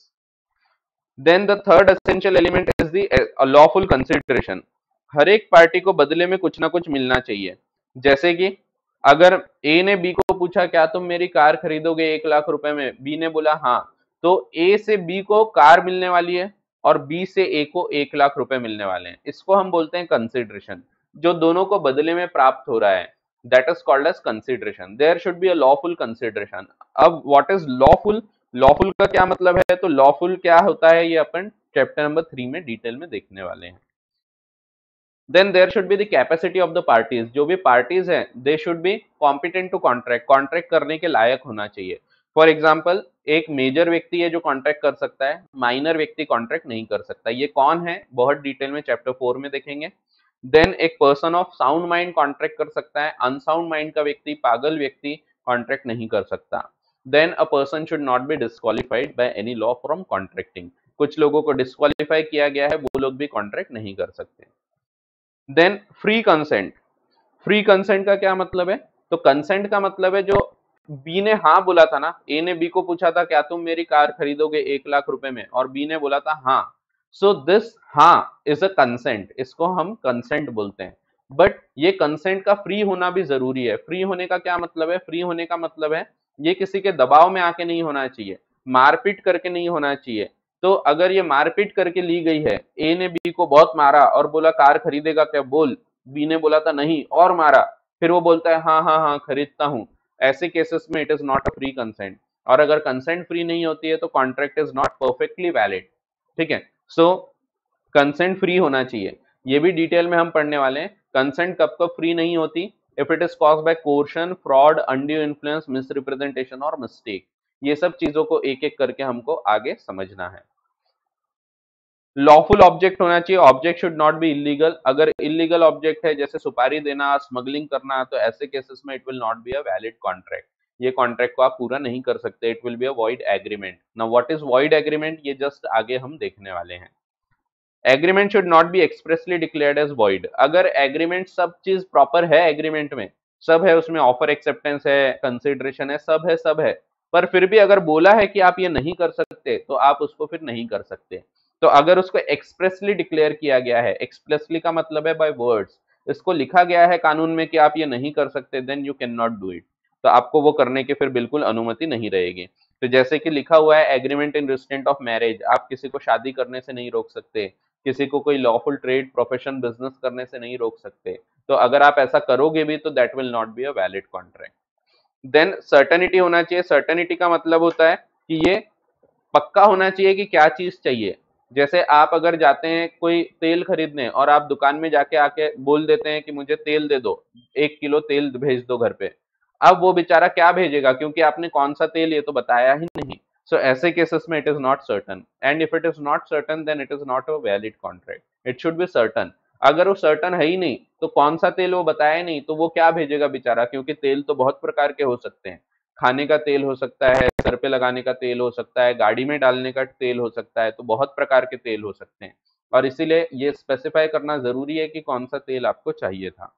Then the third essential element is the lawful consideration. हर एक पार्टी को बदले में कुछ ना कुछ मिलना चाहिए। जैसे कि अगर ए ने बी को पूछा क्या तुम मेरी कार खरीदोगे एक लाख रुपए में, बी ने बोला हाँ, तो ए से बी को कार मिलने वाली है और बी से ए को एक लाख रुपए मिलने वाले हैं। इसको हम बोलते हैं कंसिडरेशन, जो दोनों को बदले में प्राप्त हो रहा है, that is called as consideration. There should be a lawful consideration. अब व्हाट इज लॉफुल, लॉफुल का क्या मतलब है, तो लॉफुल क्या होता है ये अपन चैप्टर नंबर थ्री में डिटेल में देखने वाले हैं। Then there should be the capacity of the parties. जो भी पार्टीज हैं they should be competent to contract, contract करने के लायक होना चाहिए। फॉर एग्जाम्पल एक मेजर व्यक्ति है जो कॉन्ट्रैक्ट कर सकता है, माइनर व्यक्ति कॉन्ट्रैक्ट नहीं कर सकता। ये कौन है बहुत डिटेल में चैप्टर फोर में देखेंगे। देन एक person of sound mind contract कर सकता है, अनसाउंड माइंड का व्यक्ति, पागल व्यक्ति कॉन्ट्रैक्ट नहीं कर सकता। Then a person should not be disqualified by any law from contracting. कुछ लोगों को डिस्क्वालीफाई किया गया है, वो लोग भी कॉन्ट्रैक्ट नहीं कर सकते। Then free consent. Free consent का क्या मतलब है, तो कंसेंट का मतलब है जो बी ने हाँ बोला था ना, ए ने बी को पूछा था क्या तुम मेरी कार खरीदोगे एक लाख रुपए में, और बी ने बोला था हाँ। सो दिस हाँ इज अ कंसेंट, इसको हम कंसेंट बोलते हैं। बट ये कंसेंट का फ्री होना भी जरूरी है। फ्री होने का क्या मतलब है? फ्री होने का मतलब है ये किसी के दबाव में आके नहीं होना चाहिए, मारपीट करके नहीं होना चाहिए। तो अगर ये मारपीट करके ली गई है, ए ने बी को बहुत मारा और बोला कार खरीदेगा क्या, बोल, बी ने बोला था नहीं और मारा, फिर वो बोलता है हाँ हाँ हाँ खरीदता हूं, ऐसे केसेस में it is not a free consent. और अगर कंसेंट फ्री नहीं होती है तो contract is not perfectly valid. ठीक है, सो कंसेंट फ्री होना चाहिए, ये भी डिटेल में हम पढ़ने वाले हैं। कंसेंट कब कब फ्री नहीं होती? If it is caused by coercion, fraud, undue influence, misrepresentation और मिस्टेक। ये सब चीजों को एक एक करके हमको आगे समझना है। लॉफुल ऑब्जेक्ट होना चाहिए, object should not be illegal. अगर इलीगल ऑब्जेक्ट है जैसे सुपारी देना, स्मगलिंग करना, तो ऐसे केसेस में it will not be a valid contract. ये कॉन्ट्रैक्ट को आप पूरा नहीं कर सकते, it will be a void agreement. Now what is void agreement, ये जस्ट आगे हम देखने वाले हैं। Agreement should not be expressly declared as void. अगर एग्रीमेंट सब चीज प्रॉपर है, एग्रीमेंट में सब है, उसमें ऑफर एक्सेप्टेंस है, कंसिडरेशन है, सब है सब है, पर फिर भी अगर बोला है कि आप ये नहीं कर सकते तो आप उसको फिर नहीं कर सकते। तो अगर उसको एक्सप्रेसली डिक्लेयर किया गया है, एक्सप्रेसली का मतलब है बाय वर्ड्स, इसको लिखा गया है कानून में कि आप ये नहीं कर सकते, then you can not do it. तो आपको वो करने की फिर बिल्कुल अनुमति नहीं रहेगी। तो जैसे कि लिखा हुआ है agreement in restraint of marriage, आप किसी को शादी करने से नहीं रोक सकते, किसी को कोई लॉफुल ट्रेड, प्रोफेशन, बिजनेस करने से नहीं रोक सकते। तो अगर आप ऐसा करोगे भी तो that will not be a valid contract. Then certainty होना चाहिए। सर्टेनिटी का मतलब होता है कि ये पक्का होना चाहिए कि क्या चीज चाहिए। जैसे आप अगर जाते हैं कोई तेल खरीदने और आप दुकान में जाके आके बोल देते हैं कि मुझे तेल दे दो, एक किलो तेल भेज दो घर पे। अब वो बेचारा क्या भेजेगा, क्योंकि आपने कौन सा तेल ये तो बताया ही नहीं। सो so, ऐसे केसेस में it is not certain, and if it is not certain then it is not a valid contract. It should be certain. अगर वो सर्टन है ही नहीं तो कौन सा तेल वो बताया ही नहीं तो वो क्या भेजेगा बेचारा, क्योंकि तेल तो बहुत प्रकार के हो सकते हैं। खाने का तेल हो सकता है, सर पे लगाने का तेल हो सकता है, गाड़ी में डालने का तेल हो सकता है, तो बहुत प्रकार के तेल हो सकते हैं। और इसीलिए ये स्पेसिफाई करना जरूरी है कि कौन सा तेल आपको चाहिए था।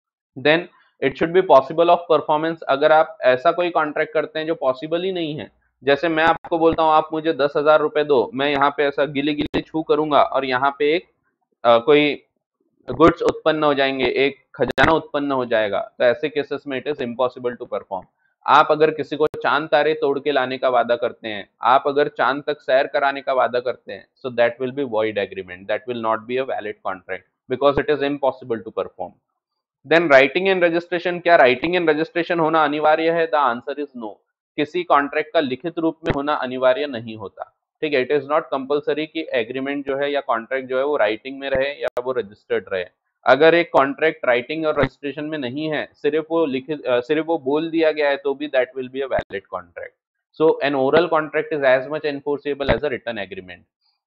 Then it should be possible of performance. अगर आप ऐसा कोई कॉन्ट्रैक्ट करते हैं जो पॉसिबल ही नहीं है, जैसे मैं आपको बोलता हूँ आप मुझे दस हजार रुपए दो, मैं यहाँ पे ऐसा गिली गिली छू करूंगा और यहाँ पे एक अ, कोई गुड्स उत्पन्न हो जाएंगे, एक खजाना उत्पन्न हो जाएगा, तो ऐसे केसेस में it is impossible to perform. आप अगर किसी को चांद तारे तोड़ के लाने का वादा करते हैं, आप अगर चांद तक सैर कराने का वादा करते हैं, so that will be void agreement, that will not be a valid contract because it is impossible to perform. Then writing and registration, क्या राइटिंग एंड रजिस्ट्रेशन होना अनिवार्य है? The answer is no. किसी कॉन्ट्रैक्ट का लिखित रूप में होना अनिवार्य नहीं होता। ठीक है, इट इज नॉट कंपलसरी कि एग्रीमेंट जो है या कॉन्ट्रैक्ट जो है वो राइटिंग में रहे या वो रजिस्टर्ड रहे। अगर एक कॉन्ट्रैक्ट राइटिंग और रजिस्ट्रेशन में नहीं है, सिर्फ वो लिखित अ, सिर्फ वो बोल दिया गया है, तो भी that will be a valid contract. So an oral contract is as much enforceable as a written agreement.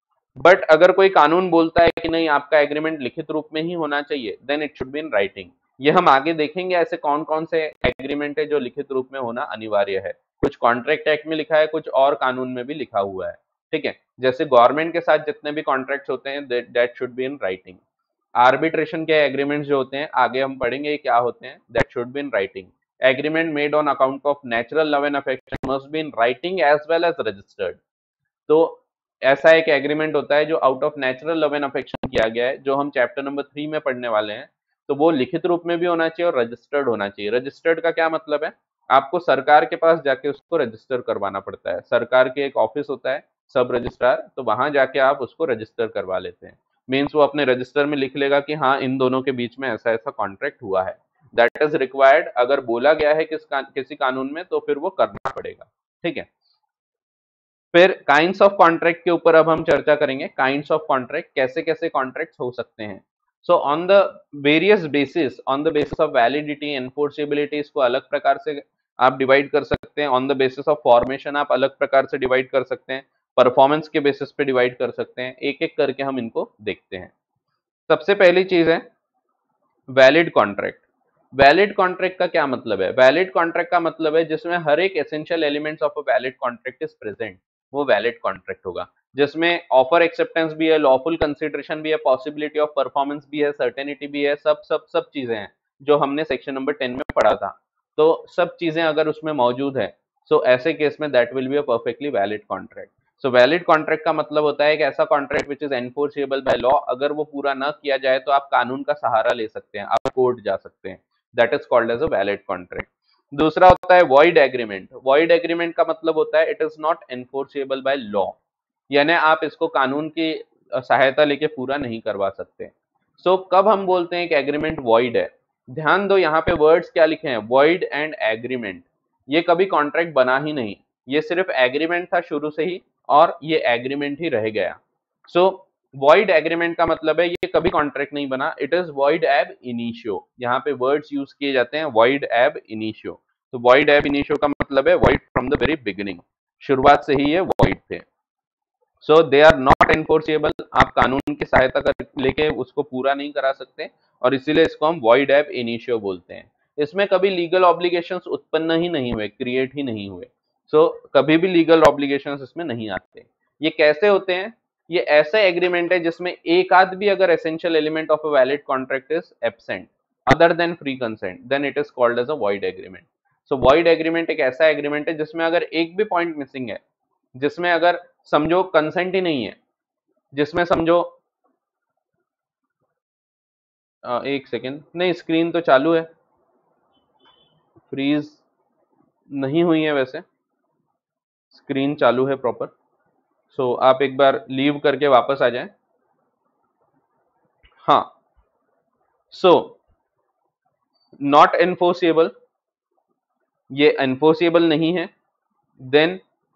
But अगर कोई कानून बोलता है कि नहीं आपका एग्रीमेंट लिखित रूप में ही होना चाहिए, then it should be in writing. ये हम आगे देखेंगे ऐसे कौन कौन से एग्रीमेंट है जो लिखित रूप में होना अनिवार्य है। कुछ कॉन्ट्रैक्ट एक्ट में लिखा है, कुछ और कानून में भी लिखा हुआ है। ठीक है, जैसे गवर्नमेंट के साथ जितने भी कॉन्ट्रैक्ट्स होते हैं that should be in writing. Arbitration के एग्रीमेंट्स जो होते हैं आगे हम पढ़ेंगे क्या होते हैं, that should be in writing. Agreement made on account of natural love and affection must be in writing as well as registered. तो ऐसा एक एग्रीमेंट होता है जो out of natural love and affection किया गया है, जो हम चैप्टर नंबर थ्री में पढ़ने वाले हैं। तो वो लिखित रूप में भी होना चाहिए और रजिस्टर्ड होना चाहिए। रजिस्टर्ड का क्या मतलब है? आपको सरकार के पास जाके उसको रजिस्टर करवाना पड़ता है। सरकार के एक ऑफिस होता है सब रजिस्ट्रार, तो वहां जाके आप उसको रजिस्टर करवा लेते हैं। मीन्स वो अपने रजिस्टर में लिख लेगा कि हाँ इन दोनों के बीच में ऐसा ऐसा कॉन्ट्रैक्ट हुआ है। That is required. अगर बोला गया है किस का, किसी कानून में, तो फिर वो करना पड़ेगा। ठीक है, फिर काइंड्स ऑफ कॉन्ट्रैक्ट के ऊपर अब हम चर्चा करेंगे। काइंड्स ऑफ कॉन्ट्रैक्ट, कैसे कैसे कॉन्ट्रैक्ट्स हो सकते हैं। So on the various basis, on the basis of validity, enforceability, इसको अलग प्रकार से आप डिवाइड कर सकते हैं। On the basis of formation आप अलग प्रकार से डिवाइड कर सकते हैं। परफॉर्मेंस के बेसिस पे डिवाइड कर सकते हैं। एक एक करके हम इनको देखते हैं। सबसे पहली चीज है वैलिड कॉन्ट्रैक्ट। वैलिड कॉन्ट्रैक्ट का क्या मतलब है? वैलिड कॉन्ट्रैक्ट का मतलब है जिसमें हर एक essential elements of a valid contract is present, वो वैलिड कॉन्ट्रैक्ट होगा। जिसमें ऑफर एक्सेप्टेंस भी है, लॉफुल कंसिडरेशन भी है, पॉसिबिलिटी ऑफ परफॉर्मेंस भी है, सर्टेनिटी भी है, सब सब सब चीजें हैं जो हमने सेक्शन नंबर टेन में पढ़ा था। तो सब चीजें अगर उसमें मौजूद है, सो ऐसे केस में that will be a perfectly valid contract. So valid contract का मतलब होता है कि ऐसा contract which is enforceable by law, अगर वो पूरा ना किया जाए तो आप कानून का सहारा ले सकते हैं, आप कोर्ट जा सकते हैं, that is called as a valid contract. दूसरा होता है वॉइड एग्रीमेंट। वॉइड एग्रीमेंट का मतलब होता है it is not enforceable by law, यानी आप इसको कानून की सहायता लेके पूरा नहीं करवा सकते। सो so, कब हम बोलते हैं कि एग्रीमेंट वॉइड है, ध्यान दो यहाँ पे वर्ड्स क्या लिखे हैं, वॉइड एंड एग्रीमेंट। ये कभी कॉन्ट्रैक्ट बना ही नहीं, ये सिर्फ एग्रीमेंट था शुरू से ही और ये एग्रीमेंट ही रह गया। सो वॉइड एग्रीमेंट का मतलब है ये कभी कॉन्ट्रैक्ट नहीं बना, it is void ab initio. यहाँ पे वर्ड्स यूज किए जाते हैं वॉइड एब इनिशियो। तो वॉइड एब इनिशियो का मतलब है void from the very beginning, शुरुआत से ही ये वॉइड थे। So they are not enforceable, आप कानून की सहायता कर लेके उसको पूरा नहीं करा सकते और इसीलिए इसको हम वॉइड एब इनिशियो बोलते हैं। इसमें कभी लीगल ऑब्लिगेशंस उत्पन्न ही नहीं हुए, क्रिएट ही नहीं हुए। सो so, कभी भी लीगल ऑब्लिगेशंस इसमें नहीं आते। ये कैसे होते हैं, ये ऐसे एग्रीमेंट है जिसमें एक आध भी अगर essential element of a valid contract is absent other than free consent, then it is called as a void agreement. So void agreement एक ऐसा एग्रीमेंट है जिसमें अगर एक भी पॉइंट मिसिंग है, जिसमें अगर समझो कंसेंट ही नहीं है, जिसमें समझो आ, एक सेकेंड, नहीं स्क्रीन तो चालू है, फ्रीज नहीं हुई है वैसे, स्क्रीन चालू है प्रॉपर। सो so, आप एक बार लीव करके वापस आ जाएं। हाँ, सो नॉट एनफोर्सेबल, ये एनफोर्सेबल नहीं है। देन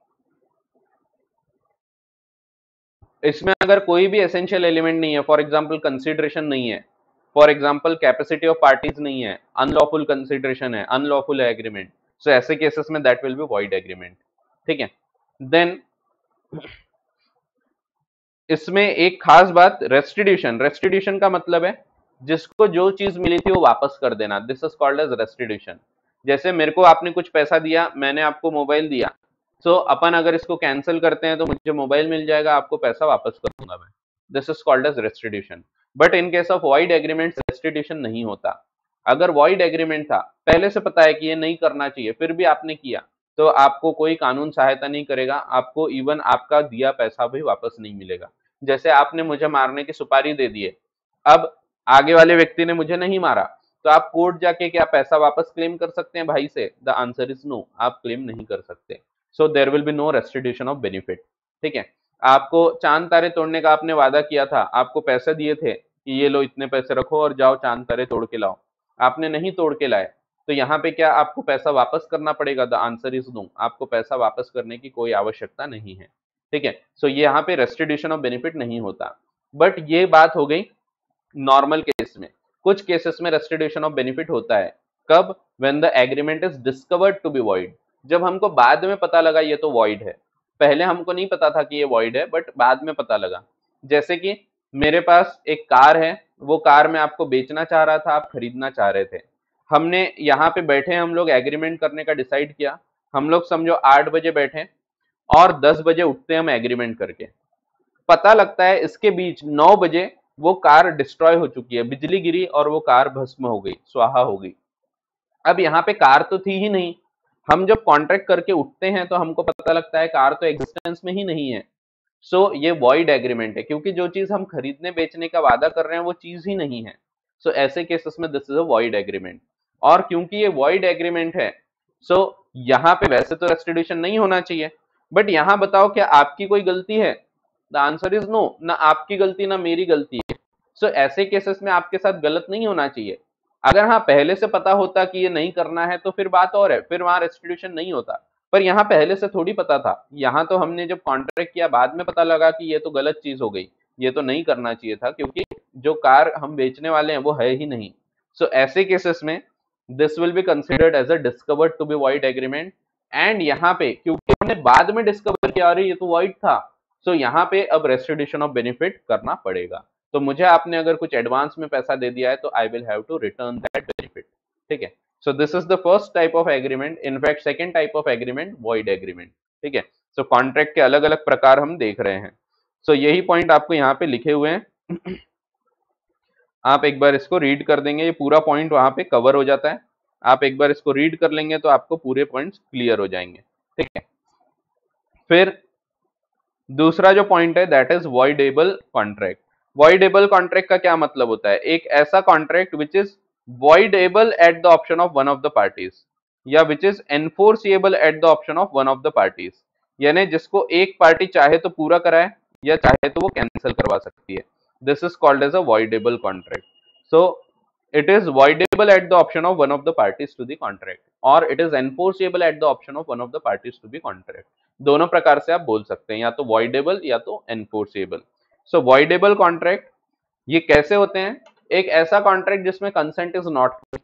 इसमें अगर कोई भी एसेंशियल एलिमेंट नहीं है, फॉर एग्जांपल कंसीडरेशन नहीं है, for example capacity of parties नहीं है, अनलॉफुल कंसीडरेशन है, अनलॉफुल है एग्रीमेंट, सो ऐसे केसेस में that will be void agreement. ठीक है, देन इसमें एक खास बात, रेस्टिट्यूशन। रेस्टिट्यूशन का मतलब है जिसको जो चीज मिली थी वो वापस कर देना, this is called as restitution. जैसे मेरे को आपने कुछ पैसा दिया, मैंने आपको मोबाइल दिया, सो so, अपन अगर इसको कैंसिल करते हैं तो मुझे मोबाइल मिल जाएगा, आपको पैसा वापस कर दूंगा मैं, this is called as restitution. But in case of void agreement restitution नहीं होता। अगर वॉइड एग्रीमेंट था, पहले से पता है कि ये नहीं करना चाहिए, फिर भी आपने किया, तो आपको कोई कानून सहायता नहीं करेगा, आपको इवन आपका दिया पैसा भी वापस नहीं मिलेगा। जैसे आपने मुझे मारने की सुपारी दे दी है, अब आगे वाले व्यक्ति ने मुझे नहीं मारा, तो आप कोर्ट जाके क्या पैसा वापस क्लेम कर सकते हैं भाई से? द आंसर इज नो, आप क्लेम नहीं कर सकते। So there will be no restitution of benefit. ठीक है, आपको चांद तारे तोड़ने का आपने वादा किया था, आपको पैसे दिए थे कि ये लो इतने पैसे रखो और जाओ चांद तारे तोड़ के लाओ, आपने नहीं तोड़ के लाए, तो यहाँ पे क्या आपको पैसा वापस करना पड़ेगा? द आंसर इज नो, आपको पैसा वापस करने की कोई आवश्यकता नहीं है। ठीक है, सो ये यहाँ पे रेस्टिट्यूशन ऑफ बेनिफिट नहीं होता। बट ये बात हो गई नॉर्मल केस में। कुछ केसेस में रेस्टिट्यूशन ऑफ बेनिफिट होता है, कब? When the agreement is discovered to be void, जब हमको बाद में पता लगा ये तो वॉइड है, पहले हमको नहीं पता था कि ये वॉइड है, बट बाद में पता लगा। जैसे कि मेरे पास एक कार है, वो कार मैं आपको बेचना चाह रहा था, आप खरीदना चाह रहे थे, हमने यहाँ पे बैठे हम लोग एग्रीमेंट करने का डिसाइड किया, हम लोग समझो आठ बजे बैठे और दस बजे उठते हम एग्रीमेंट करके, पता लगता है इसके बीच नौ बजे वो कार डिस्ट्रॉय हो चुकी है, बिजली गिरी और वो कार भस्म हो गई, स्वाहा हो गई। अब यहाँ पे कार तो थी ही नहीं, हम जब कॉन्ट्रैक्ट करके उठते हैं तो हमको पता लगता है कार तो एग्जिस्टेंस में ही नहीं है। सो so, ये वॉइड एग्रीमेंट है, क्योंकि जो चीज हम खरीदने बेचने का वादा कर रहे हैं वो चीज ही नहीं है। सो so, ऐसे केसेस में this is a void agreement. और क्योंकि ये वॉइड एग्रीमेंट है, सो so, यहाँ पे वैसे तो रेस्टिट्यूशन नहीं होना चाहिए, बट यहाँ बताओ क्या आपकी कोई गलती है? द आंसर इज नो, ना आपकी गलती ना मेरी गलती है। सो so, ऐसे केसेस में आपके साथ गलत नहीं होना चाहिए। अगर हाँ पहले से पता होता कि ये नहीं करना है तो फिर बात और है, फिर वहां रेस्टिट्यूशन नहीं होता, पर यहाँ पहले से थोड़ी पता था, यहाँ तो हमने जब कॉन्ट्रैक्ट किया बाद में पता लगा कि ये तो गलत चीज हो गई, ये तो नहीं करना चाहिए था, क्योंकि जो कार हम बेचने वाले हैं वो है ही नहीं। सो so, ऐसे केसेस में this will be considered as a discovered to be void agreement. And यहाँ पे क्योंकि हमने बाद में डिस्कवर किया अरे ये तो वॉइड था, सो so, यहाँ पे अब रेस्टिट्यूशन ऑफ बेनिफिट करना पड़ेगा। तो मुझे आपने अगर कुछ एडवांस में पैसा दे दिया है तो I will have to return that benefit. ठीक है, so this is the first type of agreement. In fact second type of agreement void agreement. ठीक है, सो कॉन्ट्रैक्ट के अलग अलग प्रकार हम देख रहे हैं। सो so, यही पॉइंट आपको यहाँ पे लिखे हुए हैं, आप एक बार इसको रीड कर देंगे, ये पूरा पॉइंट वहां पे कवर हो जाता है, आप एक बार इसको रीड कर लेंगे तो आपको पूरे पॉइंट्स क्लियर हो जाएंगे। ठीक है, फिर दूसरा जो पॉइंट है that is voidable contract. Voidable contract का क्या मतलब होता है? एक ऐसा contract which is voidable at the option of one of the parties, या which is enforceable at the option of one of the parties, यानी जिसको एक पार्टी चाहे तो पूरा कराए या चाहे तो वो कैंसिल करवा सकती है। This is called as a voidable contract. So it is voidable at the option of one of the parties to the contract, or it is enforceable at the option of one of the parties to the contract। दोनों प्रकार से आप बोल सकते हैं, या तो voidable या तो enforceable। so voidable contract ये कैसे होते हैं? एक ऐसा कॉन्ट्रैक्ट जिसमें consent is not free.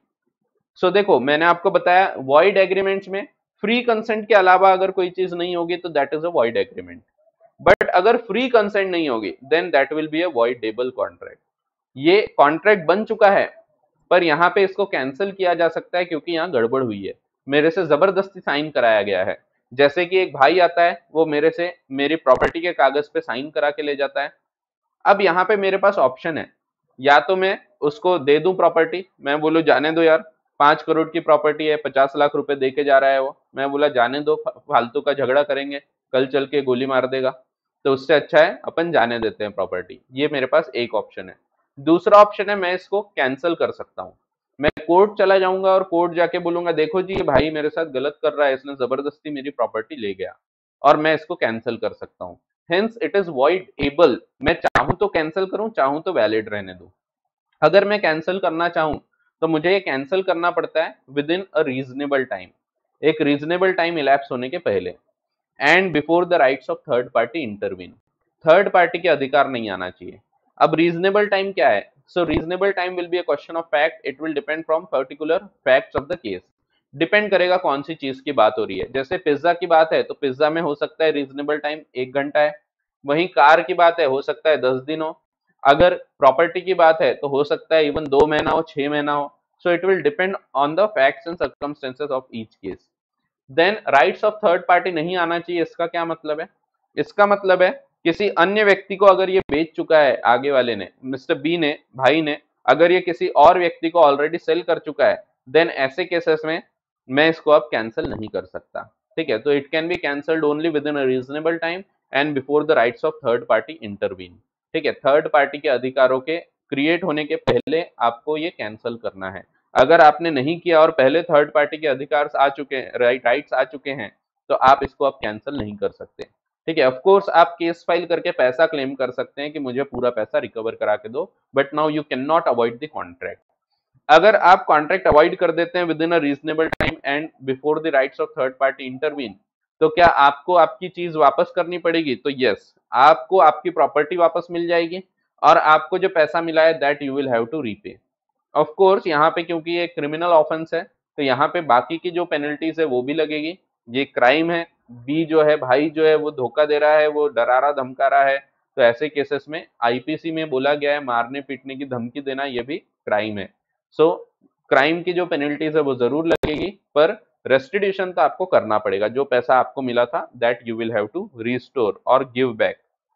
So देखो मैंने आपको बताया void एग्रीमेंट्स में फ्री कंसेंट के अलावा अगर कोई चीज नहीं होगी तो that is a void agreement, but अगर फ्री कंसेंट नहीं होगी then that will be a voidable contract. ये कॉन्ट्रैक्ट बन चुका है पर यहाँ पे इसको कैंसिल किया जा सकता है क्योंकि यहाँ गड़बड़ हुई है, मेरे से जबरदस्ती साइन कराया गया है। जैसे कि एक भाई आता है, वो मेरे से मेरी प्रॉपर्टी के कागज पे साइन करा के ले जाता है। अब यहाँ पे मेरे पास ऑप्शन है, या तो मैं उसको दे दूं प्रॉपर्टी, मैं बोलूं जाने दो यार, पांच करोड़ की प्रॉपर्टी है, पचास लाख रुपए दे के जा रहा है वो, मैं बोला जाने दो, फालतू का झगड़ा करेंगे, कल चल के गोली मार देगा, तो उससे अच्छा है अपन जाने देते हैं प्रॉपर्टी। ये मेरे पास एक ऑप्शन है। दूसरा ऑप्शन है मैं इसको कैंसिल कर सकता हूँ। मैं कोर्ट चला जाऊंगा और कोर्ट जाके बोलूंगा देखो जी ये भाई मेरे साथ गलत कर रहा है, इसने जबरदस्ती मेरी प्रॉपर्टी ले गया, और मैं इसको कैंसिल कर सकता हूँ। Hence it is voidable। मैं चाहूं तो कैंसिल करूं, चाहूं तो वैलिड रहने दूं। अगर मैं कैंसिल करना चाहूं तो मुझे ये कैंसिल करना पड़ता है within a reasonable time, एक रीजनेबल टाइम इलैप्स होने के पहले, and before the rights of third party intervene. Third party के अधिकार नहीं आना चाहिए। अब रीजनेबल टाइम क्या है? So reasonable time will be a question of fact, it will depend from particular facts of the case. Depend करेगा कौन सी चीज की बात हो रही है। जैसे पिज्जा की बात है तो पिज्जा में हो सकता है रीजनेबल टाइम एक घंटा है, वहीं कार की बात है हो सकता है दस दिन हो, अगर प्रॉपर्टी की बात है तो हो सकता है इवन दो महीना हो, छह महीना हो। So it will depend on the facts and circumstances of each case. Then rights of third party नहीं आना चाहिए, इसका क्या मतलब है? इसका मतलब है किसी अन्य व्यक्ति को अगर ये बेच चुका है, आगे वाले ने, मिस्टर बी ने, भाई ने, अगर ये किसी और व्यक्ति को ऑलरेडी सेल कर चुका है, देन ऐसे केसेस में मैं इसको अब कैंसिल नहीं कर सकता। ठीक है, तो it can be cancelled only within a reasonable time and before the rights of third party intervene. ठीक है, थर्ड पार्टी के अधिकारों के क्रिएट होने के पहले आपको ये कैंसिल करना है। अगर आपने नहीं किया और पहले थर्ड पार्टी के अधिकार आ चुके हैं, राइट राइट्स आ चुके हैं, तो आप इसको अब कैंसिल नहीं कर सकते। ठीक है, ऑफ कोर्स आप केस फाइल करके पैसा क्लेम कर सकते हैं कि मुझे पूरा पैसा रिकवर करा के दो, but now you can not avoid the contract. अगर आप कॉन्ट्रैक्ट अवॉइड कर देते हैं within a reasonable time and before the rights of third party intervene, तो क्या आपको आपकी चीज वापस करनी पड़ेगी? तो यस, आपको आपकी प्रॉपर्टी वापस मिल जाएगी और आपको जो पैसा मिला है that you will have to repay. Of course यहाँ पे क्योंकि ये क्रिमिनल ऑफेंस है तो यहाँ पे बाकी की जो पेनल्टीज है वो भी लगेगी। ये क्राइम है, बी जो है, भाई जो है, वो धोखा दे रहा है, वो डरा रहा धमका रहा है, तो ऐसे केसेस में आईपीसी में बोला गया है मारने पीटने की धमकी देना ये भी क्राइम है। सो so, क्राइम की जो पेनल्टीज है वो जरूर लगेगी, पर रेस्टिट्यूशन तो आपको करना पड़ेगा। जो पैसा आपको मिला था that you will have to restore और गिव बैक।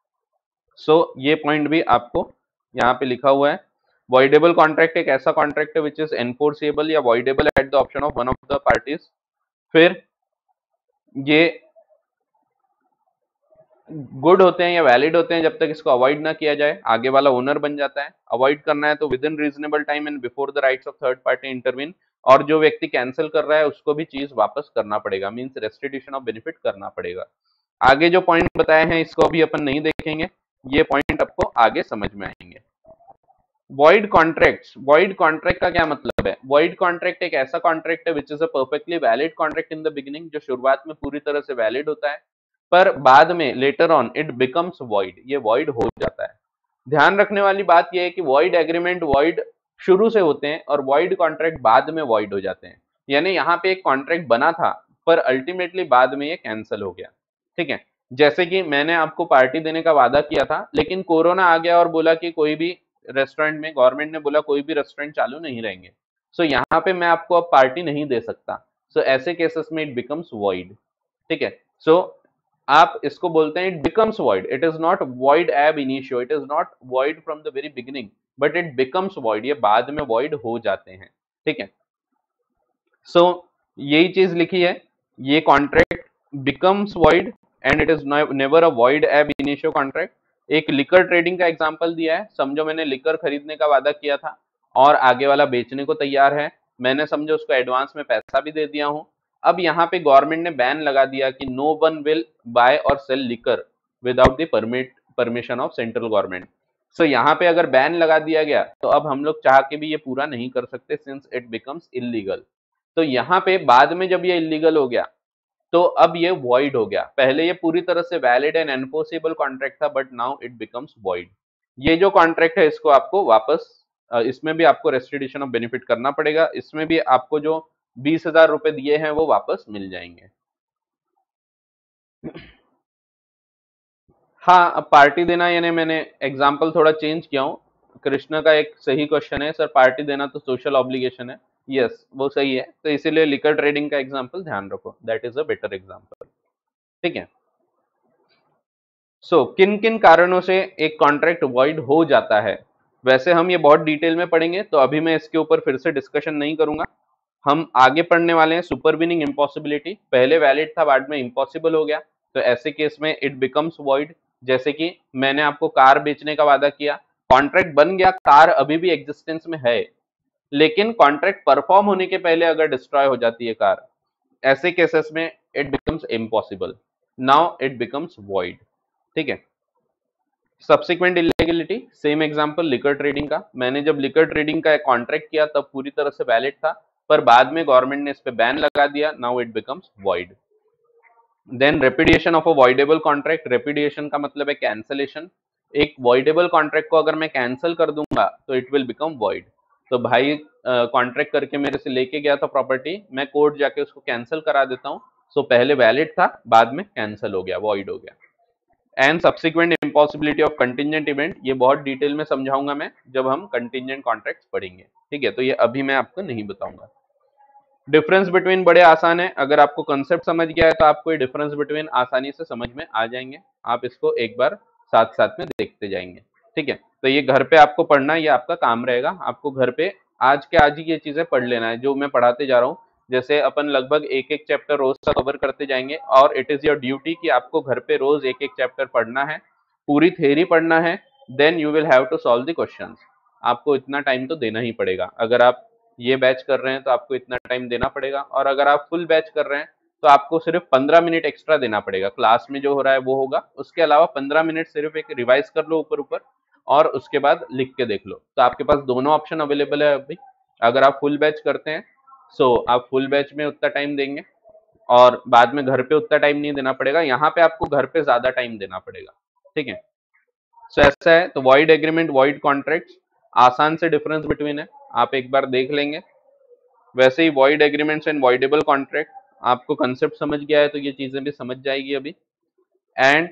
सो ये पॉइंट भी आपको यहाँ पे लिखा हुआ है। वॉइडेबल कॉन्ट्रैक्ट एक ऐसा कॉन्ट्रैक्ट है विच इज एनफोर्सेबल या voidable at the option of one of the parties. फिर ये गुड होते हैं या वैलिड होते हैं जब तक इसको अवॉइड ना किया जाए, आगे वाला ओनर बन जाता है। अवॉइड करना है तो within reasonable time and before the rights of third party intervene, और जो व्यक्ति कैंसिल कर रहा है उसको भी चीज वापस करना पड़ेगा, मींस रेस्टिट्यूशन ऑफ बेनिफिट करना पड़ेगा। आगे जो पॉइंट बताए हैं इसको अभी अपन नहीं देखेंगे, ये पॉइंट आपको आगे समझ में आएंगे। वॉइड कॉन्ट्रैक्ट्स, वॉइड कॉन्ट्रैक्ट का क्या मतलब है? वॉइड कॉन्ट्रैक्ट एक ऐसा कॉन्ट्रैक्ट है which is a perfectly valid contract in the beginning, जो शुरुआत में पूरी तरह से वैलिड होता है पर बाद में later on it becomes void, ये वॉइड हो जाता है। ध्यान रखने वाली बात यह है कि वॉइड एग्रीमेंट वॉइड शुरू से होते हैं और वॉइड कॉन्ट्रैक्ट बाद में वॉइड हो जाते हैं। यानी यहाँ पे एक कॉन्ट्रैक्ट बना था पर अल्टीमेटली बाद में ये कैंसिल हो गया। ठीक है, जैसे कि मैंने आपको पार्टी देने का वादा किया था लेकिन कोरोना आ गया और बोला कि कोई भी रेस्टोरेंट में, गवर्नमेंट ने बोला कोई भी रेस्टोरेंट चालू नहीं रहेंगे, सो so, यहाँ पे मैं आपको अब पार्टी नहीं दे सकता। सो so, ऐसे केसेस में इट बिकम्स वॉइड। ठीक है, सो so, आप इसको बोलते हैं it becomes void, it is not void ab initio, it is not void from the very beginning, but it becomes void, ये बाद में वॉइड हो जाते हैं। ठीक है, सो so, यही चीज लिखी है, ये contract becomes void and it is never a void ab initio contract. एक लिकर ट्रेडिंग का एग्जांपल दिया है, समझो मैंने लिकर खरीदने का वादा किया था और आगे वाला बेचने को तैयार है, मैंने समझो उसको एडवांस में पैसा भी दे दिया हूं। अब यहाँ पे गवर्नमेंट ने बैन लगा दिया कि नो वन विल बाय और sell liquor without the permit permission of central government. So यहाँ पे अगर बैन लगा दिया गया तो अब हम लोग चाह के भी ये पूरा नहीं कर सकते, सिंस इट बिकम्स इलीगल। तो यहाँ पे बाद में जब ये इलीगल हो गया तो अब ये वॉइड हो गया। पहले ये पूरी तरह से वैलिड एंड एनफोर्सेबल कॉन्ट्रैक्ट था, but now it becomes void. ये जो कॉन्ट्रैक्ट है इसको आपको वापस, इसमें भी आपको रेस्टिट्यूशन ऑफ बेनिफिट करना पड़ेगा, इसमें भी आपको जो बीस हजार रुपए दिए हैं वो वापस मिल जाएंगे। हाँ, अब पार्टी देना, यानी मैंने एग्जाम्पल थोड़ा चेंज किया हूँ। कृष्ण का एक सही क्वेश्चन है, सर पार्टी देना तो सोशल ऑब्लिगेशन है। यस yes, वो सही है, तो इसीलिए लिकर ट्रेडिंग का एग्जाम्पल ध्यान रखो, that is a better example. ठीक है। सो so, किन किन कारणों से एक कॉन्ट्रैक्ट वॉइड हो जाता है, वैसे हम ये बहुत डिटेल में पढ़ेंगे, तो अभी मैं इसके ऊपर फिर से डिस्कशन नहीं करूंगा। हम आगे पढ़ने वाले हैं सुपरवीनिंग इम्पॉसिबिलिटी। पहले वैलिड था, बाद में इम्पॉसिबल हो गया, तो ऐसे केस में इट बिकम्स वॉइड। जैसे कि मैंने आपको कार बेचने का वादा किया, कॉन्ट्रैक्ट बन गया, कार अभी भी एग्जिस्टेंस में है, लेकिन कॉन्ट्रैक्ट परफॉर्म होने के पहले अगर डिस्ट्रॉय हो जाती है कार, ऐसे केसेस में it becomes impossible, now it becomes void. ठीक है। Subsequent illegality, same example liquor trading का। मैंने जब लिकर ट्रेडिंग का कॉन्ट्रैक्ट किया तब पूरी तरह से वैलिड था, पर बाद में गवर्नमेंट ने इस पे बैन लगा दिया, now it becomes void. Then repudiation of a voidable contract. Repudiation का मतलब है कैंसलेशन। एक वॉइडेबल कॉन्ट्रैक्ट को अगर मैं कैंसिल कर दूंगा तो इट विल बिकम वॉइड। तो भाई कॉन्ट्रैक्ट uh, करके मेरे से लेके गया था प्रॉपर्टी, मैं कोर्ट जाके उसको कैंसिल करा देता हूँ, सो so, पहले वैलिड था, बाद में कैंसिल हो गया, वॉइड हो गया। And subsequent impossibility of contingent event, ये बहुत डिटेल में समझाऊंगा मैं जब हम कंटिजेंट कॉन्ट्रैक्ट्स पढ़ेंगे। ठीक है, तो ये अभी मैं आपको नहीं बताऊंगा। डिफरेंस बिटवीन बड़े आसान है, अगर आपको कंसेप्ट समझ गया है तो आपको ये डिफरेंस बिटवीन आसानी से समझ में आ जाएंगे, आप इसको एक बार साथ साथ में देखते जाएंगे। ठीक है, तो ये घर पे आपको पढ़ना, ये आपका काम रहेगा, आपको घर पे आज के आज ही ये चीजें पढ़ लेना है जो मैं पढ़ाते जा रहा हूँ। जैसे अपन लगभग एक एक चैप्टर रोज का कवर करते जाएंगे, और इट इज योर ड्यूटी कि आपको घर पे रोज एक एक चैप्टर पढ़ना है, पूरी थ्योरी पढ़ना है, then you will have to solve the questions. आपको इतना टाइम तो देना ही पड़ेगा। अगर आप ये बैच कर रहे हैं तो आपको इतना टाइम देना पड़ेगा, और अगर आप फुल बैच कर रहे हैं तो आपको सिर्फ पंद्रह मिनट एक्स्ट्रा देना पड़ेगा। क्लास में जो हो रहा है वो होगा, उसके अलावा पंद्रह मिनट सिर्फ एक रिवाइज कर लो ऊपर ऊपर, और उसके बाद लिख के देख लो। तो आपके पास दोनों ऑप्शन अवेलेबल है अभी। अगर आप फुल बैच करते हैं सो आप फुल बैच में उतना टाइम देंगे, और बाद में घर पे उतना टाइम नहीं देना पड़ेगा, यहाँ पे आपको घर पे ज्यादा टाइम देना पड़ेगा। ठीक है, सो ऐसा है। तो वॉइड एग्रीमेंट, वॉइड कॉन्ट्रैक्ट, आसान से डिफरेंस बिटवीन है, आप एक बार देख लेंगे। वैसे ही void agreements and voidable contract, आपको कंसेप्ट समझ गया है तो ये चीजें भी समझ जाएगी अभी। And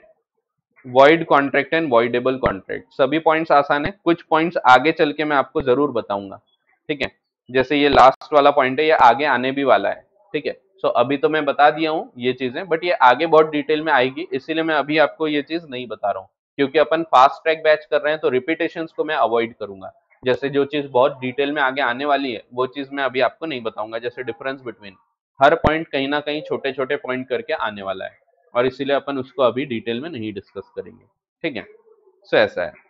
void contract and voidable contract, सभी पॉइंट्स आसान है, कुछ पॉइंट्स आगे चल के मैं आपको जरूर बताऊंगा। ठीक है, जैसे ये लास्ट वाला पॉइंट है, ये आगे आने भी वाला है। ठीक है, सो अभी तो मैं बता दिया हूँ ये चीजें, बट ये आगे बहुत डिटेल में आएगी, इसीलिए मैं अभी आपको ये चीज नहीं बता रहा हूँ, क्योंकि अपन फास्ट ट्रैक बैच कर रहे हैं तो रिपीटेशंस को मैं अवॉइड करूंगा। जैसे जो चीज बहुत डिटेल में आगे आने वाली है वो चीज मैं अभी आपको नहीं बताऊंगा, जैसे डिफरेंस बिटवीन, हर पॉइंट कहीं ना कहीं छोटे छोटे पॉइंट करके आने वाला है, और इसीलिए अपन उसको अभी डिटेल में नहीं डिस्कस करेंगे। ठीक है, सो ऐसा है।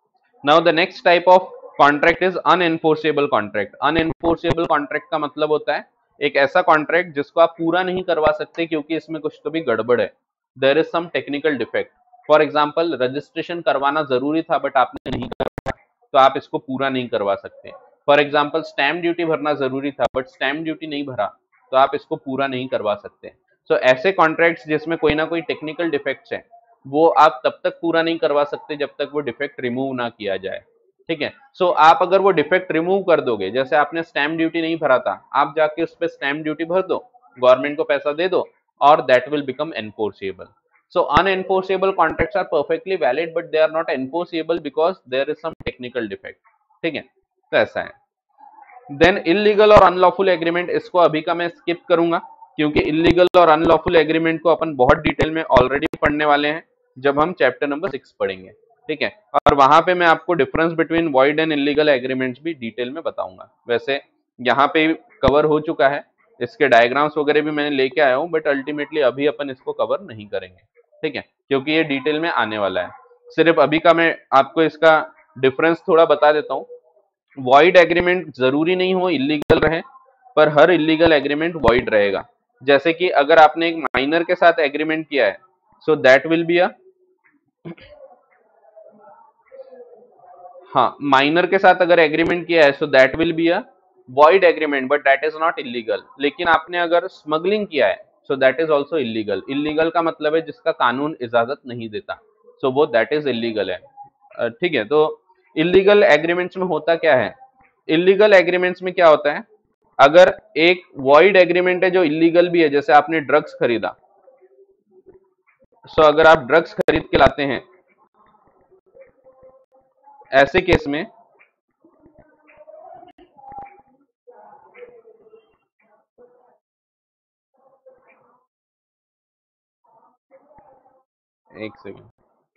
Now the next type of contract is unenforceable contract. Unenforceable contract का मतलब होता है एक ऐसा कॉन्ट्रैक्ट जिसको आप पूरा नहीं करवा सकते क्योंकि इसमें कुछ तो भी गड़बड़ है, there is some technical defect. For example, registration करवाना जरूरी था बट आपने नहीं करवाया, तो आप इसको पूरा नहीं करवा सकते। फॉर एग्जाम्पल, स्टैम्प ड्यूटी भरना जरूरी था बट स्टैम्प ड्यूटी नहीं भरा, तो आप इसको पूरा नहीं करवा सकते। सो so, ऐसे कॉन्ट्रैक्ट्स जिसमें कोई ना कोई टेक्निकल डिफेक्ट्स है, वो आप तब तक पूरा नहीं करवा सकते जब तक वो डिफेक्ट रिमूव ना किया जाए। ठीक है, सो so, आप अगर वो डिफेक्ट रिमूव कर दोगे, जैसे आपने स्टैम्प ड्यूटी नहीं भरा था, आप जाके उस पर स्टैम्प ड्यूटी भर दो, गवर्नमेंट को पैसा दे दो, और that will become enforceable. So unenforceable contracts are perfectly valid but they are not enforceable because there is some technical defect. ठीक है, तो ऐसा है। देन इलीगल और अनलॉफुल एग्रीमेंट, इसको अभी का मैं स्किप करूंगा क्योंकि इलीगल और अनलॉफुल एग्रीमेंट को अपन बहुत डिटेल में ऑलरेडी पढ़ने वाले हैं जब हम चैप्टर नंबर सिक्स पढ़ेंगे। ठीक है, और वहां पे मैं आपको difference between void and illegal agreements भी डिटेल में बताऊंगा। वैसे यहाँ पे कवर हो चुका है, इसके डायग्राम्स वगैरह भी मैंने लेके आया हूँ, बट अल्टीमेटली अभी अपन इसको कवर नहीं करेंगे। ठीक है, क्योंकि ये डिटेल में आने वाला है। सिर्फ अभी का मैं आपको इसका डिफरेंस थोड़ा बता देता हूँ। वॉइड एग्रीमेंट जरूरी नहीं हो इलीगल रहे, पर हर इलीगल एग्रीमेंट वॉइड रहेगा। जैसे कि अगर आपने एक माइनर के साथ एग्रीमेंट किया है, so that will be a, हाँ, माइनर के साथ अगर एग्रीमेंट किया है, so that will be a void agreement, but that is not illegal. लेकिन आपने अगर स्मगलिंग किया है, so that is also illegal. Illegal का मतलब है जिसका कानून इजाजत नहीं देता, सो so वो दैट इज इलीगल है। अ, ठीक है, तो इलीगल एग्रीमेंट्स में होता क्या है? इलीगल एग्रीमेंट्स में क्या होता है, अगर एक वॉइड एग्रीमेंट है जो इलीगल भी है, जैसे आपने ड्रग्स खरीदा, सो अगर आप ड्रग्स खरीद के लाते हैं, ऐसे केस में एक सेकेंड,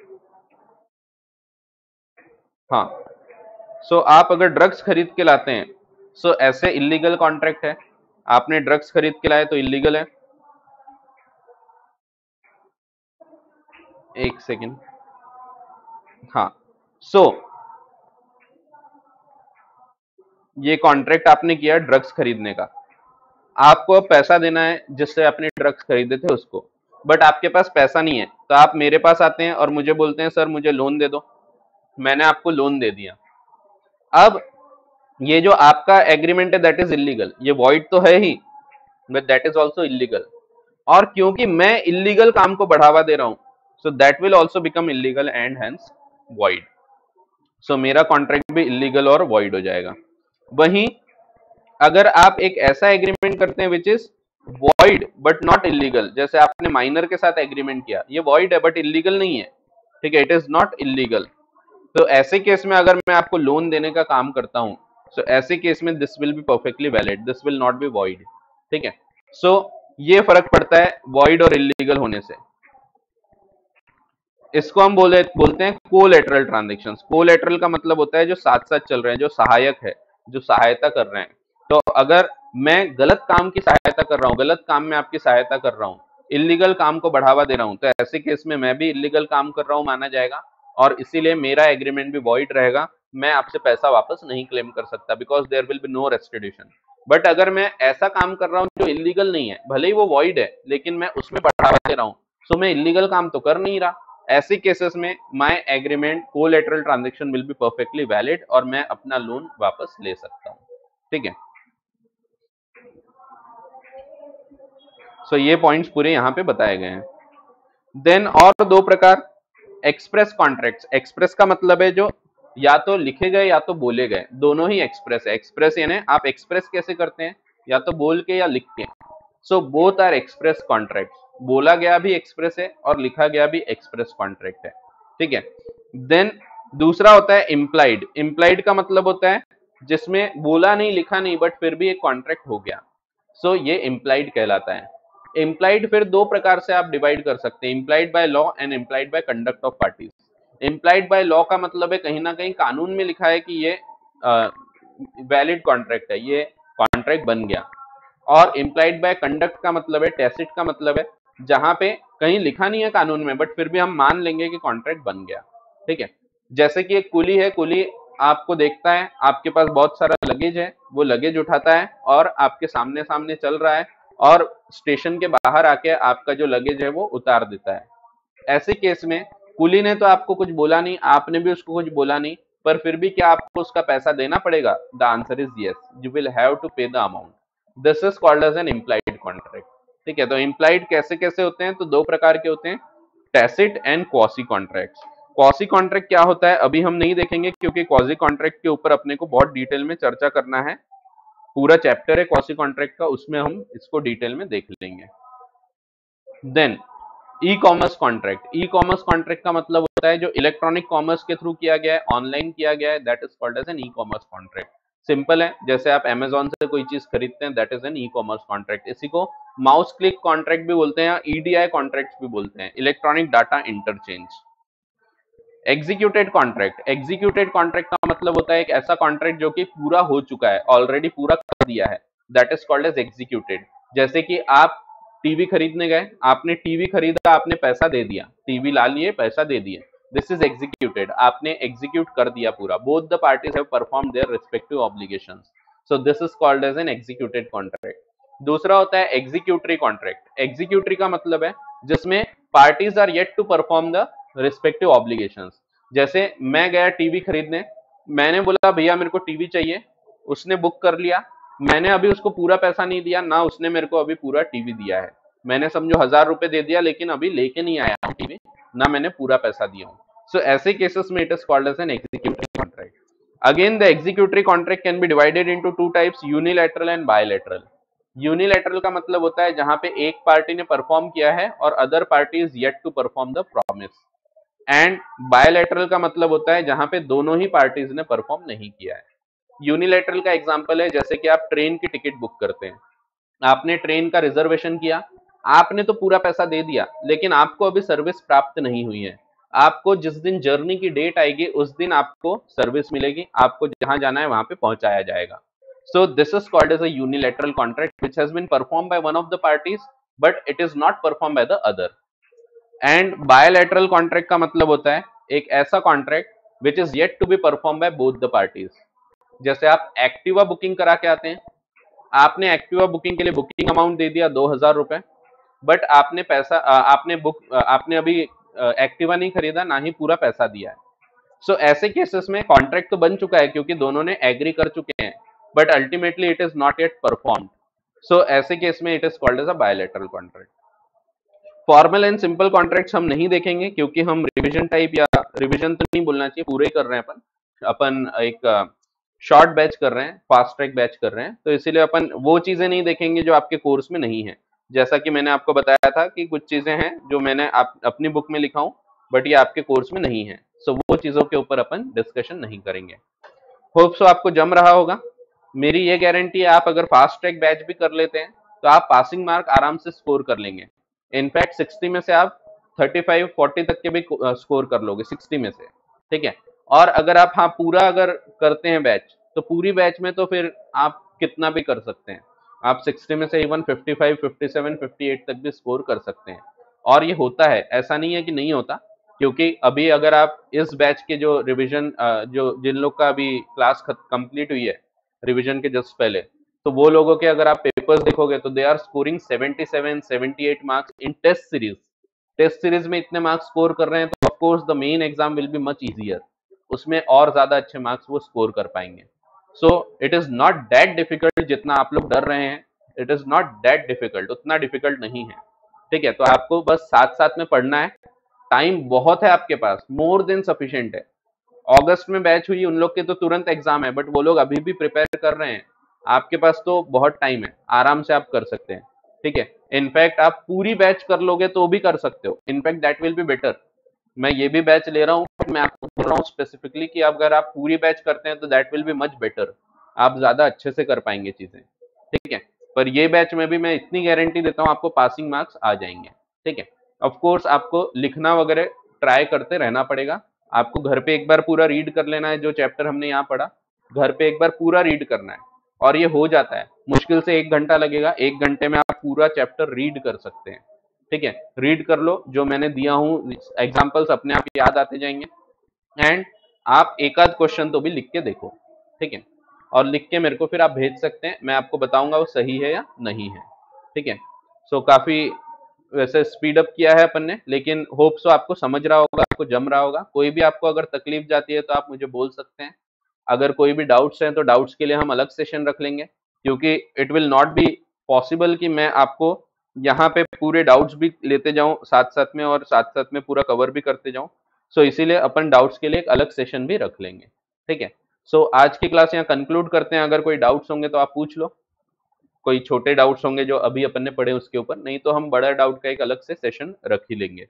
हाँ, सो आप अगर ड्रग्स खरीद के लाते हैं, सो ऐसे इलीगल कॉन्ट्रैक्ट है। आपने ड्रग्स खरीद के लाए तो इलीगल है। एक सेकेंड, हाँ, सो ये कॉन्ट्रैक्ट आपने किया ड्रग्स खरीदने का, आपको अब पैसा देना है जिससे आपने ड्रग्स खरीदे थे उसको, बट आपके पास पैसा नहीं है, तो आप मेरे पास आते हैं और मुझे बोलते हैं सर मुझे लोन दे दो। मैंने आपको लोन दे दिया। अब ये जो आपका एग्रीमेंट है दैट इज इलीगल, ये वॉइड तो है ही, but that is also illegal. और क्योंकि मैं इलीगल काम को बढ़ावा दे रहा हूं, so that will also become illegal and hence void. So मेरा कॉन्ट्रैक्ट भी इलीगल और वॉइड हो जाएगा। वहीं अगर आप एक ऐसा एग्रीमेंट करते हैं which is void but not illegal, जैसे आपने माइनर के साथ एग्रीमेंट किया, ये वॉइड है बट इलीगल नहीं है, ठीक है, इट इज नॉट इलीगल, तो ऐसे केस में अगर मैं आपको लोन देने का काम करता हूं, सो so ऐसे केस में this will be perfectly valid, this will not be void. ठीक है, सो so, ये फर्क पड़ता है वॉइड और इलीगल होने से। इसको हम बोले बोलते हैं कोलैटरल ट्रांजैक्शंस। कोलैटरल का मतलब होता है जो साथ साथ चल रहे हैं, जो सहायक है, जो सहायता कर रहे हैं। तो अगर मैं गलत काम की सहायता कर रहा हूं, गलत काम में आपकी सहायता कर रहा हूं, इलीगल काम को बढ़ावा दे रहा हूं, तो ऐसे केस में मैं भी इलीगल काम कर रहा हूं माना जाएगा, और इसीलिए मेरा एग्रीमेंट भी वॉइड रहेगा। मैं आपसे पैसा वापस नहीं क्लेम कर सकता, because there will be no restitution. But अगर मैं ऐसा काम कर रहा हूं जो इलीगल नहीं है, भले ही वो वॉइड है, लेकिन मैं उसमें बढ़ावा दे रहा हूं, सो मैं इलीगल काम तो कर नहीं रहा, ऐसे केसेस में my agreement collateral transaction will be perfectly valid और मैं अपना लोन वापस ले सकता हूं। ठीक है, सो so ये पॉइंट्स पूरे यहां पे बताए गए हैं। देन और दो प्रकार, एक्सप्रेस कॉन्ट्रैक्ट्स। एक्सप्रेस का मतलब है जो या तो लिखे गए या तो बोले गए, दोनों ही एक्सप्रेस है। एक्सप्रेस यानी आप एक्सप्रेस कैसे करते हैं, या तो बोल के या लिख के। So both are express contract, बोला गया भी एक्सप्रेस है और लिखा गया भी एक्सप्रेस कॉन्ट्रैक्ट है। ठीक है, देन दूसरा होता है इम्प्लाइड। इम्प्लाइड का मतलब होता है जिसमें बोला नहीं लिखा नहीं बट फिर भी एक कॉन्ट्रैक्ट हो गया, सो so ये इम्प्लाइड कहलाता है। इम्प्लाइड फिर दो प्रकार से आप डिवाइड कर सकते हैं, implied by law and implied by conduct of parties. Implied by law का मतलब है कहीं ना कहीं कानून में लिखा है कि ये वैलिड कॉन्ट्रैक्ट है, ये कॉन्ट्रैक्ट बन गया। और इम्प्लाइड बाय कंडक्ट का मतलब है, टैसिट का मतलब है जहां पे कहीं लिखा नहीं है कानून में बट फिर भी हम मान लेंगे कि कॉन्ट्रैक्ट बन गया। ठीक है, जैसे कि एक कुली है, कुली आपको देखता है, आपके पास बहुत सारा लगेज है, वो लगेज उठाता है और आपके सामने सामने चल रहा है और स्टेशन के बाहर आके आपका जो लगेज है वो उतार देता है। ऐसे केस में कुली ने तो आपको कुछ बोला नहीं, आपने भी उसको कुछ बोला नहीं, पर फिर भी क्या आपको उसका पैसा देना पड़ेगा? The answer is yes, you will have to pay the amount. This is called as an implied contract. ठीक है, तो इम्प्लाइड कैसे कैसे होते हैं, तो दो प्रकार के होते हैं, tacit and quasi contract. Quasi contract क्या होता है अभी हम नहीं देखेंगे, क्योंकि क्वासी कॉन्ट्रैक्ट के ऊपर अपने को बहुत डिटेल में चर्चा करना है। पूरा चैप्टर है क्वासी कॉन्ट्रैक्ट का, उसमें हम इसको डिटेल में देख लेंगे। Then e commerce contract. E commerce contract का मतलब होता है जो इलेक्ट्रॉनिक कॉमर्स के थ्रू किया गया है, ऑनलाइन किया गया है, that is called as an e commerce contract. Simple है, जैसे आप अमेजोन से कोई चीज खरीदते हैं, that is an e commerce contract. इसी को माउस क्लिक कॉन्ट्रैक्ट भी बोलते हैं, ईडीआई कॉन्ट्रैक्ट भी बोलते हैं, electronic data interchange. Executed contract. Executed contract का मतलब होता है एक ऐसा कॉन्ट्रैक्ट जो कि पूरा हो चुका है, ऑलरेडी पूरा कर दिया है, that is called as executed. जैसे कि आप टीवी खरीदने गए, आपने टीवी खरीदा, आपने पैसा दे दिया, टीवी ला लिए, पैसा दे दिए, दिस इज एग्जीक्यूटेड, आपने एग्जीक्यूट कर दिया पूरा, both the parties have performed their respective obligations, so this is called as an executed contract. दूसरा होता है एग्जीक्यूटरी कॉन्ट्रैक्ट। एग्जीक्यूटरी का मतलब है जिसमें parties are yet to perform the respective obligations. जैसे मैं गया टीवी खरीदने, मैंने बोला भैया मेरे को टीवी चाहिए, उसने बुक कर लिया, मैंने अभी उसको पूरा पैसा नहीं दिया, ना उसने मेरे को अभी पूरा टीवी दिया है, मैंने समझो हजार रुपए दे दिया लेकिन अभी लेके नहीं आया हूँ टीवी, ना मैंने पूरा पैसा दिया हूँ। सो so, ऐसे केसेस में it is called as an executory contract. Again the executory contract can be divided into two types, unilateral and bilateral. Unilateral का मतलब होता है जहां पे एक पार्टी ने परफॉर्म किया है और other party is yet to perform the promise. And bilateral का मतलब होता है जहां पे दोनों ही पार्टीज ने परफॉर्म नहीं किया है। यूनिलैटरल का एग्जांपल है जैसे कि आप ट्रेन की टिकट बुक करते हैं, आपने ट्रेन का रिजर्वेशन किया, आपने तो पूरा पैसा दे दिया लेकिन आपको अभी सर्विस प्राप्त नहीं हुई है, आपको जिस दिन जर्नी की डेट आएगी उस दिन आपको सर्विस मिलेगी, आपको जहां जाना है वहां पे पहुंचाया जाएगा। So this is called as a unilateral contract which has been performed by one of the parties but it is not performed by the other. And bilateral contract का मतलब होता है एक ऐसा contract which is yet to be performed by both the parties. जैसे आप Activa booking करा के आते हैं, आपने एक्टिवा बुकिंग के लिए बुकिंग अमाउंट दे दिया दो हजार रुपए, बट आपने पैसा आपने बुक आपने अभी एक्टिवा नहीं खरीदा, ना ही पूरा पैसा दिया है। सो so, ऐसे केसेस में कॉन्ट्रैक्ट तो बन चुका है क्योंकि दोनों ने एग्री कर चुके हैं, but ultimately it is not yet performed. So ऐसे केस में it is called as a bilateral contract. Formal and simple contracts हम नहीं देखेंगे क्योंकि हम रिवीजन टाइप या रिवीजन तो नहीं बोलना चाहिए, पूरे कर रहे हैं अपन अपन एक शॉर्ट बैच कर रहे हैं, फास्ट ट्रैक बैच कर रहे हैं, तो इसीलिए अपन वो चीजें नहीं देखेंगे जो आपके कोर्स में नहीं है। जैसा कि मैंने आपको बताया था कि कुछ चीजें हैं जो मैंने आप, अपनी बुक में लिखा हूं बट ये आपके कोर्स में नहीं है, सो वो चीजों के ऊपर अपन डिस्कशन नहीं करेंगे। होप सो आपको जम रहा होगा। मेरी ये गारंटी है आप अगर फास्ट ट्रैक बैच भी कर लेते हैं तो आप पासिंग मार्क आराम से स्कोर कर लेंगे। इनफैक्ट सिक्सटी में से आप थर्टी फाइव फोर्टी तक के भी स्कोर कर लोगे सिक्सटी में से, ठीक है। और अगर आप हाँ पूरा अगर करते हैं बैच तो पूरी बैच में तो फिर आप कितना भी कर सकते हैं, आप सिक्सटी में से even fifty five, fifty seven, fifty eight तक भी स्कोर कर सकते हैं। और ये होता है, ऐसा नहीं है कि नहीं होता, क्योंकि अभी अगर आप इस बैच के जो रिवीजन जो जिन लोग का अभी क्लास कंप्लीट हुई है रिवीजन के जस्ट पहले, तो वो लोगों के अगर आप पेपर्स देखोगे तो they are scoring seventy seven, seventy eight marks in test series. Test series में इतने मार्क्स स्कोर कर रहे हैं तो of course the main exam will be much easier, उसमें और ज्यादा अच्छे मार्क्स वो स्कोर कर पाएंगे। So it is not that difficult जितना आप लोग डर रहे हैं, it is not that difficult, उतना डिफिकल्ट नहीं है, ठीक है। तो आपको बस साथ साथ में पढ़ना है, टाइम बहुत है आपके पास, मोर देन सफिशिएंट है। अगस्त में बैच हुई, उन लोग के तो तुरंत एग्जाम है बट वो लोग अभी भी प्रिपेयर कर रहे हैं, आपके पास तो बहुत टाइम है, आराम से आप कर सकते हैं, ठीक है। इनफैक्ट आप पूरी बैच कर लोगे तो भी कर सकते हो, in fact that will be better. मैं ये भी बैच ले रहा हूँ, मैं आपको बोल रहा हूँ स्पेसिफिकली कि अगर आप पूरी बैच करते हैं तो that will be much better, आप ज्यादा अच्छे से कर पाएंगे चीजें, ठीक है। पर ये बैच में भी मैं इतनी गारंटी देता हूँ आपको पासिंग मार्क्स आ जाएंगे, ठीक है। ऑफ कोर्स आपको लिखना वगैरह ट्राई करते रहना पड़ेगा, आपको घर पे एक बार पूरा रीड कर लेना है, जो चैप्टर हमने यहाँ पढ़ा घर पे एक बार पूरा रीड करना है और ये हो जाता है। मुश्किल से एक घंटा लगेगा, एक घंटे में आप पूरा चैप्टर रीड कर सकते हैं, ठीक है। रीड कर लो, जो मैंने दिया हूँ एग्जाम्पल्स अपने आप याद आते जाएंगे, एंड आप एक आध क्वेश्चन तो भी लिख के देखो, ठीक है। और लिख के मेरे को फिर आप भेज सकते हैं, मैं आपको बताऊंगा वो सही है या नहीं है, ठीक है। सो so, काफी वैसे स्पीड अप किया है अपन ने, लेकिन होप सो आपको समझ रहा होगा, आपको जम रहा होगा। कोई भी आपको अगर तकलीफ जाती है तो आप मुझे बोल सकते हैं, अगर कोई भी डाउट्स हैं तो डाउट्स के लिए हम अलग सेशन रख लेंगे, क्योंकि it will not be possible कि मैं आपको यहाँ पे पूरे डाउट्स भी लेते जाऊं साथ साथ में और साथ साथ में पूरा कवर भी करते जाऊं। सो इसीलिए अपन डाउट्स के लिए एक अलग सेशन भी रख लेंगे, ठीक है। सो आज की क्लास यहाँ कंक्लूड करते हैं, अगर कोई डाउट्स होंगे तो आप पूछ लो, कोई छोटे डाउट्स होंगे जो अभी अपन ने पढ़े उसके ऊपर, नहीं तो हम बड़ा डाउट का एक अलग से सेशन रख ही लेंगे।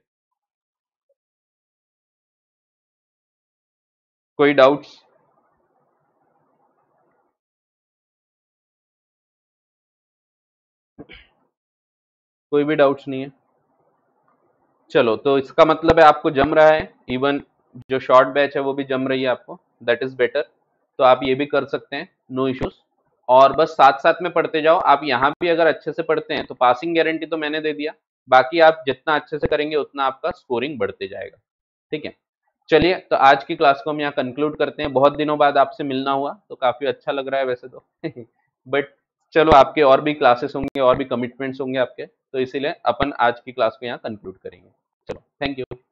कोई डाउट्स? कोई भी डाउट्स नहीं है? चलो, तो इसका मतलब है आपको जम रहा है, इवन जो शॉर्ट बैच है वो भी जम रही है आपको, दैट इज बेटर। तो आप ये भी कर सकते हैं, नो इश्यूज। और बस साथ साथ में पढ़ते जाओ। आप यहाँ भी अगर अच्छे से पढ़ते हैं तो पासिंग गारंटी तो मैंने दे दिया, बाकी आप जितना अच्छे से करेंगे उतना आपका स्कोरिंग बढ़ते जाएगा। ठीक है, चलिए तो आज की क्लास को हम यहाँ कंक्लूड करते हैं। बहुत दिनों बाद आपसे मिलना हुआ तो काफी अच्छा लग रहा है वैसे तो बट चलो, आपके और भी क्लासेस होंगे और भी कमिटमेंट्स होंगे आपके, तो इसीलिए अपन आज की क्लास को यहाँ कंक्लूड करेंगे। चलो, थैंक यू।